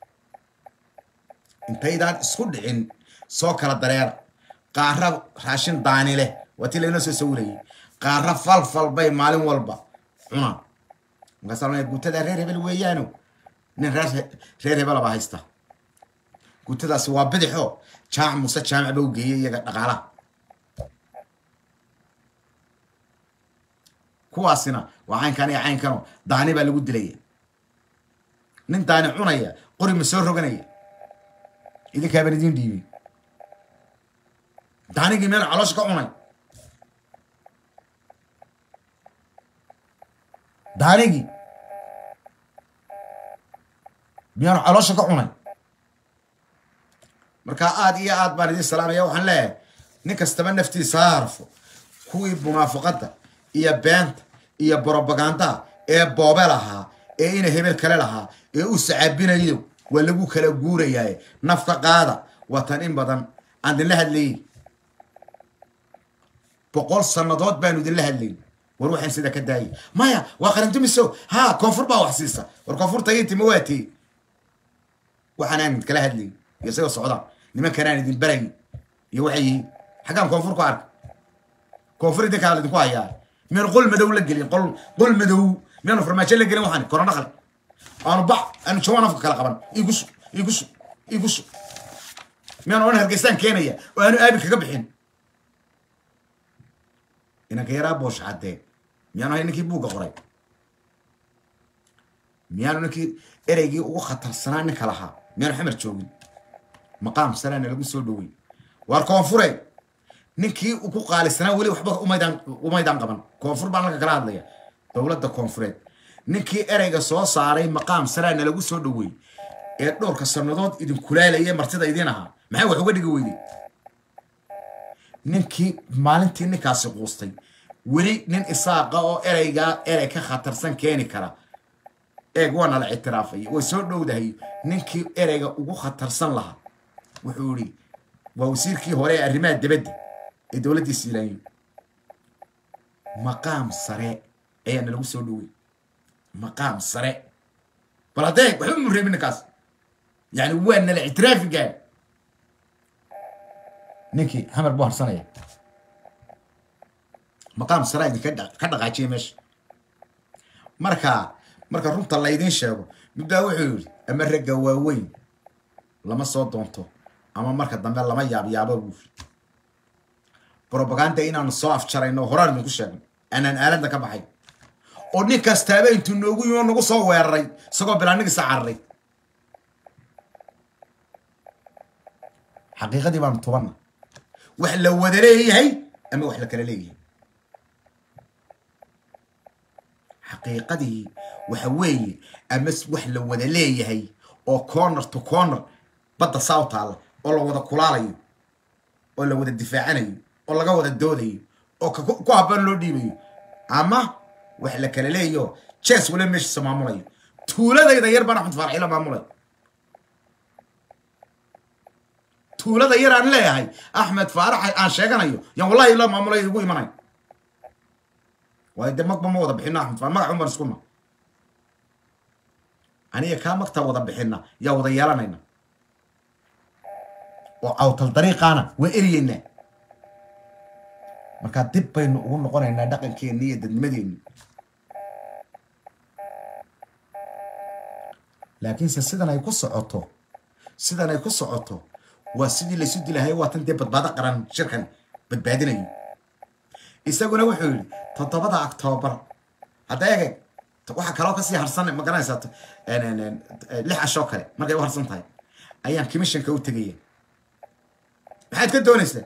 intaydaan isku dhicin soo kala dareera qaarra raashin daani leh waa tii laynoo soo sawirayay qaarra falfal bay maalin walba cunaan markaasa guutada reer hebel weeyaano nin reer reer hebela baa haysta guutadaasi waa bidixo jaac muuse jaamac ba u geeyey iyaga dhaqaalaha kuwaasina waa caynkan iyo caynkano daani baa lagu dilaya nin daani cunaya qori ma soo roganaya idinkaa baan idin dhiibay daanigii meel caloosha ka cunay daanigii miyaanu caloosha ka cunay markaa aad iyo aad baan idin salaamaya waxaan leeyahay nin kastaba naftiisa ha harfo kuwii munaafaqada iyo beenta iyo borobagandaa ee boobe lahaa ee ina hebel kale lahaa ee u sacaabinayo waa lagu kala guurayaa nafka qaada watan in badan aan idinla hadlayay boqol sannadood baanu idinla hadlayay war waxaan sida ka daayay maya waa qarantumiso ha koonfur baa wax siisa war koonfurta intii ma waatay waxaan aan kala hadlayay iyo sida socda nimankan aan idin baray iyo waxay yihiin xagaan koonfur ku ark koonfur idin kala idin ku hayaa meel qol madow la gelin qol qol madow meel farmaajo la gelin waxaan korona qal aan bax aan jawaan afka kala qaban igu igu igu meel aan hargeysan keenaya oo aanu aabi kaga bixin ina geeraa boosh cadde miyaanu hay ninkii buuga qoray miyaanu ninkii ereygii ugu khatarsanaa ninka lahaa miyaanu xamar joogin maqaam sarana lagu soo dhowey waar koonfure ninkii ugu qaalisanaa weli waxba umaydaan umaydaan qaban koonfur baan laga kala hadlaya dowladda koonfureed ninkii ereyga soo saaray maqaam sarana lagu soo dhowey ee dhowrka sannadood idin kulaalayay martida idin ahaa maxay wax uga dhigi weyday ninkii maalintii ninkaasi quustay weli nin isaaqa oo ereygaa erey ka khatarsan keeni kara eeg waana la ictiraafay way soo dhowdahay ninkii ereyga ugu khatarsan lahaa wuxuu yidhi waa wasiirkii hore ee arrimaha dibadda ee dowladdii siilaanyo maqaam sare ayaana lagu soo dhowey maqaam sare bal haddee waxba mu reebin ninkaas yani waa nala ictiraafi gaar ninkii xamar buu harsanaya maqaam sare idinka ka dhaqaajiyay meesha marka marka runta laydin sheego muddaa wuxuu yidhi ama ragga waaweyn lama soo doonto ama marka dambe lama yaabyaabo buu yidhi brobaganda inaanu soo afjarayno horaan idinku sheegno aanaan aaladda ka baxay oo nin kastaaba intuu noogu yimo nagu soo weeraray isagoo bilaanigisa cararay xaqiiqadii baanu tubanna wax la wada leeyahay ama wax la kala leeyahay xaqiiqadii waxa weeye ama wax la wada leeyahay oo corner to corner badda saa u taalla oo la wada kulaalayo oo la wada difaacanayo oo laga wada doodayo oo ku habaan loo dhiibayo ama wax la kala leeyaho jees wala meeshiisa maamulayo tuuladayda yar baan axmed faarax ila maamulay tuulada yar aan leeyahay axmed faarax aan sheeganayo yan wallahi ila maamulay igu imanay waayo de magba ma wada bixino axmed faarax magac unbaan iskuna aniga kaa magta wada bixina yaa wada yeelanayna oo awtal dariiqaana waa eryeynaa markaa dib baynu ugu noqonaynaa dhaqankeenni iyo dadnimadeenni laakiinse sidan ay ku socoto sidan ay ku socoto waa sidii laysu dilahay waa tan dee badbaado qaran shirkan badbaadinayo isaguna wuxuu yidhi toddobada octoobar hadda eege waxa kaloo kasii harsan ma garanaysaa lix cashoo kale markay u harsan tahay ayaan commissionka u tegaya maxaad ka doonaysaa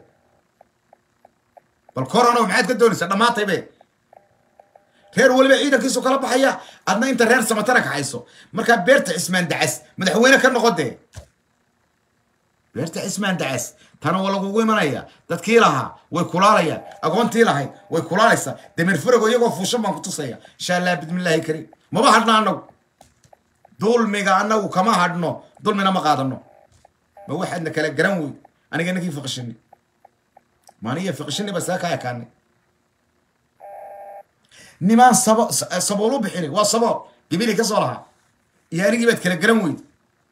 bal corona maxaad ka doonaysaa dhammaatay be reer waliba ciidankiisu kala baxaya adna inta reer samatana kaxayso markaa beerta cismaan dacas madaxweyne ka noqodee beerta cismaan dacas tana waa lagugu imanaya dadkii lahaa way kulaalayaan agoontii lahayd way kulaalaysaa dameer farago iyagoo fuushan baan ku tusaya insha allah bismillaahi kariim maba hadhna annagu dulmiga annagu kama hadhno dulmina ma qaadano ma waxaadna kala garan wey aniga ninkii fiqishini maaniya fiqishini ba saa ka ekaanay nimaan sabo saboolu bixini waa sabo gabili ka soo lahaa iyo anigii baad kala garan weyd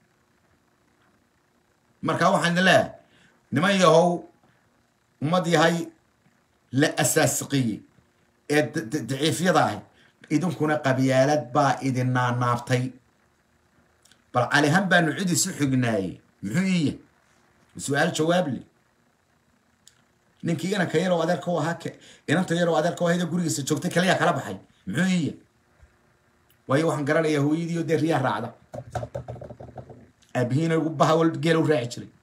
markaa waxaan leeyahay niman yahow ummad yahay la asaasiqiyey ee daciifyada ahay idinkuna qabyaalad baa idin naanaabtay bal calihan baanu cid isu xignaayey muxuu iya su-aal jawaab le ninkii ina ka yar oo adeerka u ahaa inanta yar oo adeerka u ahayd gurigiisa joogtay kaliya kala baxay muxuu yihiin waayo waxaan garanayaa hooyadii oo deeriyaa raacda aabihiina ugu baha wal geel u raaci jiray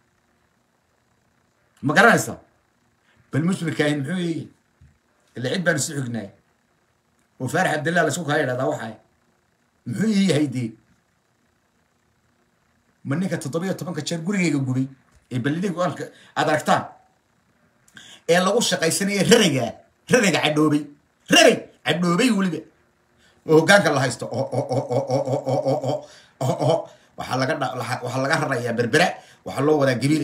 ma garanaysaa bal muslimkaahin muxuu yihiin اللي عيب بان سحقنا وفارح عبد الله لسوق هاي هذا وحاي محي هيدي منك التطبيق طبعا كتشير قري قري يبلدي قال ادركتان ايه لو شقيسنيه ررجا ررجا عدوبي ررج عدوبي ولبي وهوغانك الله هيستو او او او او او او او waxa laga waxa laga rarayaa berbera waxa loo wada gabiil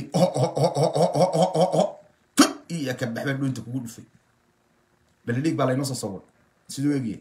iyo ka baxba dhunta kugu dhufay بلديك بالله نص صور سيدو يجي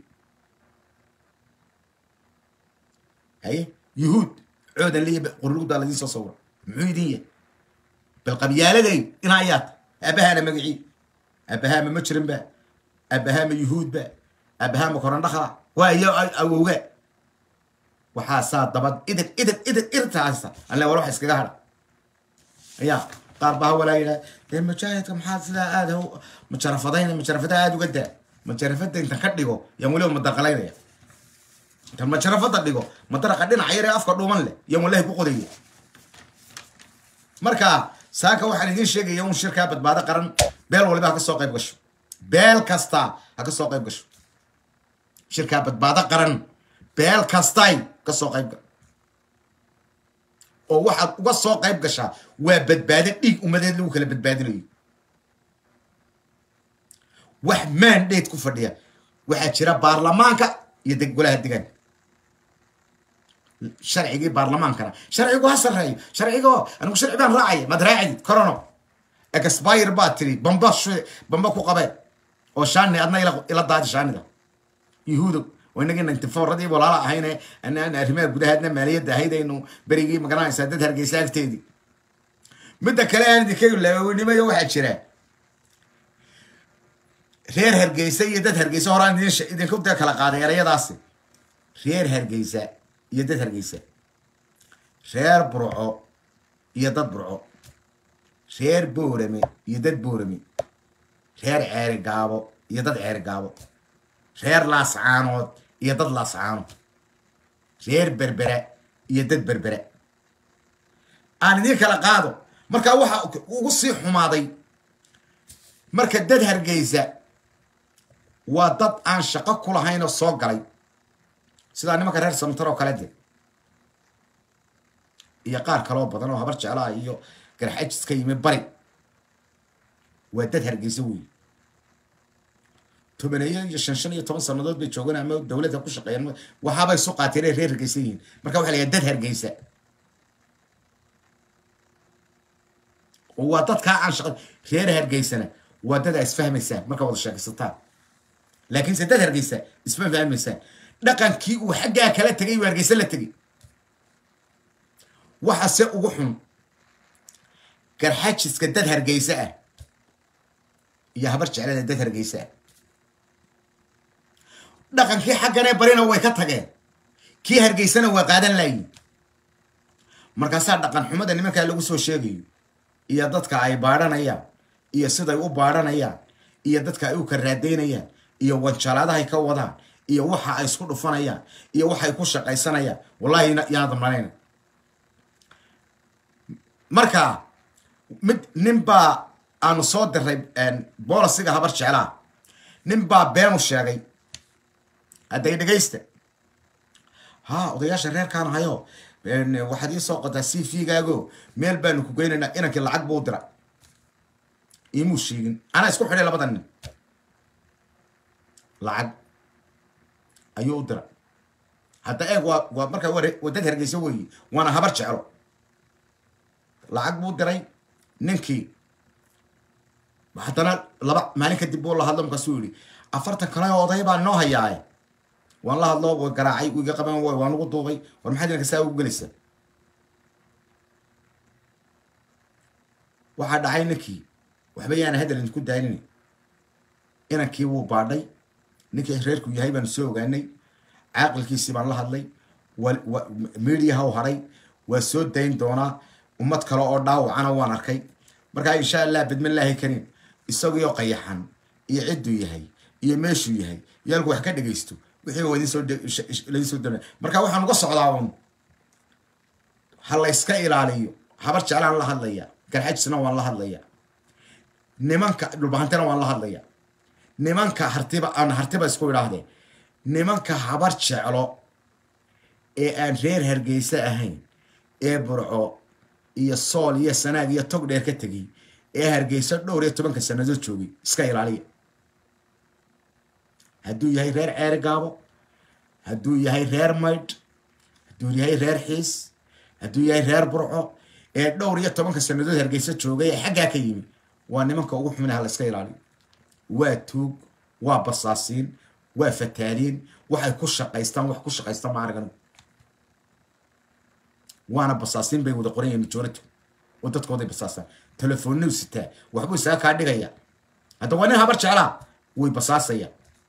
هاي يهود عود اللي قرود على دي صور معيدية بالقبيلة دي إنايات أبها ما مقعي أبها ما مجرم بقى أبها ما يهود بقى أبها ما قرن دخل وهي أو هو وحاسات ضبط إذا إذا إذا إذا عسى أنا وروح إسكجارة يا قاربها ولا إله لما جايت محاسدة هذا هو متشرفين متشرفتها هذا وقدها متشرفت أنت خديه يا مولى مدرقلين يا أنت متشرفت دقيقو مدرقلين عيرة أفكار دومان له يا مولى بقودية مركا ساكا واحد يدين شيء يوم الشركة بتبادر قرن بيل ولا بهاك السوق يبغش بيل كاستا هاك السوق يبغش شركة بتبادر قرن بيل كاستاي كالسوق يبغ oo waxa uga soo qayb gashaa waa badbaadin dhig umadeed lagu kala badbaadinayo wax mandate ku fadhiya waxa jira baarlamaanka iyo degolaha degan sharciga baarlamaankana sharcigu ha sareeyo sharcigu anigu sharci baan raacay madraacid corona expire battery bamba bamba ku qabay oo shaani adna ila ila daad shaanida yahuudo وإنك أنت فوردي ولا لا هنا أنا أنا رمال جود هذا مالية ده هيدا إنه بريجي مكانها يسدد هرجي ساق تيدي مدة كلام دي كيلو لا وني ما يوحد شراء غير هرجي سيدة هرجي سهران ديش إذا كنت كلا قاعدة يا رياض أصلي غير هرجي سا يدد هرجي سا غير برعو يدد برعو غير بورمي يدد بورمي غير عارق قابو يدد عارق قابو غير لاسعانود يدد لاسعانود غير بربرة يدد بربرة أنا ذيك لقاضو مركا وحا وصي حماضي مركا دد هرجيزة ودد عن شقق كل هين الصوق علي سيدا أنا ما كرر سمترا وكالدي يقار كلام بدنا وهبرش على إيو كرحج سكيم بري ودد هرجيزوي تمنية شنشنية طبعا صندوق بيتشوجنا عم الدولة ده كوش قيام وحابة السوق عتيرة غير رجسين مركب واحد يدد هرجيسة ووضت كان عن شغل غير هرجيسنا وودد اسفهم السام مركب وضع الشاك ستار لكن سدد هرجيسة اسفهم فهم السام لكن كي وحاجة كلا تجي وهرجيسة لا تجي وحسق وحن كرحتش سكدد هرجيسة يا هبرش على دد هرجيسة لكن كي حقنا برينا ويكتها كي هرجيسنا وقادن لين مركزات لكن حمد اللي ما كان له سو شيء يا ضدك عي بارانيا يا سيدا يو بارانيا يا ضدك يو كرادينيا يا وانشالada hay ka wadaan iyo waxa ay isku dhufanayaan iyo waxa ay ku shaqaysanayaan wallahi yaa damaanayna marka mid nimba aan soo diray een boolasiga habar jeclaa nimba been u sheegay haday dhageysta ha odayaasha reerkaan hayo een waxaad ii soo qodaa C V-gaago meel baan ku geynayna inankii lacag buu dira iimu sheegin ana isku xidhay labadan nin lacag ayuu dira hadda eeg waa waa marka wadad hergeysa weeye waana habar jeclo lacag buu diray ninkii haddana laba maalin kadib buu la hadlo markaasuu yidhi afartan kale oday baan inoo hayaa waan la hadlo way garaacay iga qaban way waan ugu duubay war maxaad inka saa ugu gelaysaa waxaa dhacay ninkii waxba yaana hadal idinku daaynin inankii wuu baadhay ninkii reerku yahay baan soo ogaanay caaqilkiisii baan la hadlay media ha haray waa soo dayn doonaa ummad kale oo dhaawacana waan arkay marka insha Allah bidmillaahi kariim isagoo qayaxan iyo ciduu yahay iyo meeshuu yahay yalku wax ka dhageysto wixii wadin soo leeyin soo dana marka waxaan uga socdaa un hal iska ilaaliyo habar jeclaan la hadlaya garxajisna waan la hadlaya nimanka dhulbaantana waan la hadlaya nimanka hartiba aan hartiba isku idhaahdeen nimanka habar jeclo ee aan reer Hargeysa ahayn ee Burco iyo Sool iyo Sanaag iyo tog dheer ka tagay ee Hargeysa dhowr iyo toban sanadood joogay iska ilaaliya hadduu yahay reer Ceergaabo hadduu yahay reer Maydh hadduu yahay reer Xiis hadduu yahay reer Burco ee dhowr iyo toban sanadood Hargeysa joogay ee xagga ka yimi waa nimanka ugu xuminaha la iska ilaaliyo waa tuug waa basaasiin waa fataaliin waxay ku shaqaystaan wax ku shaqaystaan ma aragno وانا بصاصين بي ودا قرين مجورته وددك ودا بصاصان تليفوني وستا وحبو سا كا دغيا هدا وانا هبر جعلا وي بصاصيا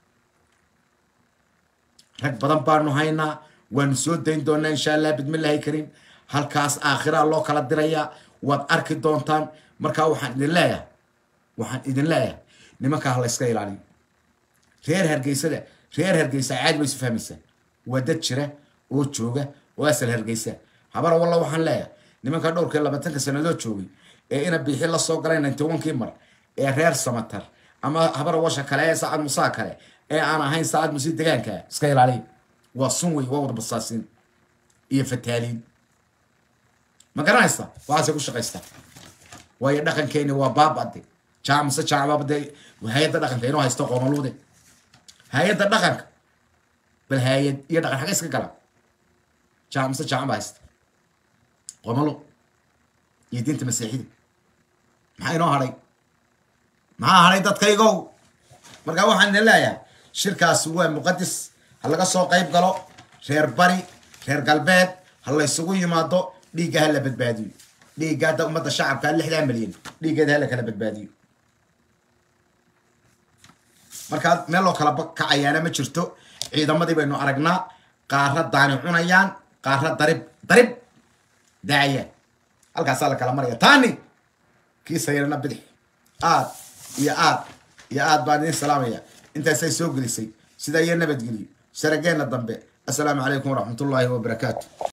رك بدن بارنو هينا وان سو دين دونا ان شاء الله بسم الله الكريم halkaas aakhira loo kala diraya wad arki doontaan marka waxaan idin leeyahay waxaan idin leeyahay nimanka hal iska ilaaliyo reer Hargeysada reer Hargeysa caad way isfahmaysan wada jira oo jooga oo asal Hargeysa habar wallah waxaan leeyahay nimanka dhowrka labaatan sanadood joogay ee ina bixi la soo galay tobankii mar ee reer Samatar ama habar washa kale ee saacad musaa kale ee aan ahayn saacad musi deegaanka iska ilaaliyo waa sun way wada basaasin iyo fataaliin ما قرأيستا واسه كل شقيستا ويا دخن كيني وباب أدي جام سا جام بدي وهاي دخن كينو هاي استقوا مولودي هاي دخن بالهاي يدخن حاجة اسكت كلام جام سا جام بايست قملو يدين تمسيحي ما ينو هاري ما هاري تتكيجو مركا وحنا لا يا شركة سوى مقدس هلا قصوا قيب قالوا خير بري خير قلبات هلا يسوي ما ضو ديجا هلا بدبادي ديجا ده أمة الشعب كان لحدا مليون ديجا ده هلا كلا بدبادي مركز ملو كلا بك عيانا ما شرتو عيدا ما دي بينو أرجنا قارة داني عنيان قارة ضرب ضرب داعية القصة كلا مريا تاني كي سيرنا بدي آد يا آد يا آد بعدين السلام يا أنت سيسوق لي سي سيدا ينا بتقولي سرقينا الضمبي السلام عليكم ورحمة الله وبركاته.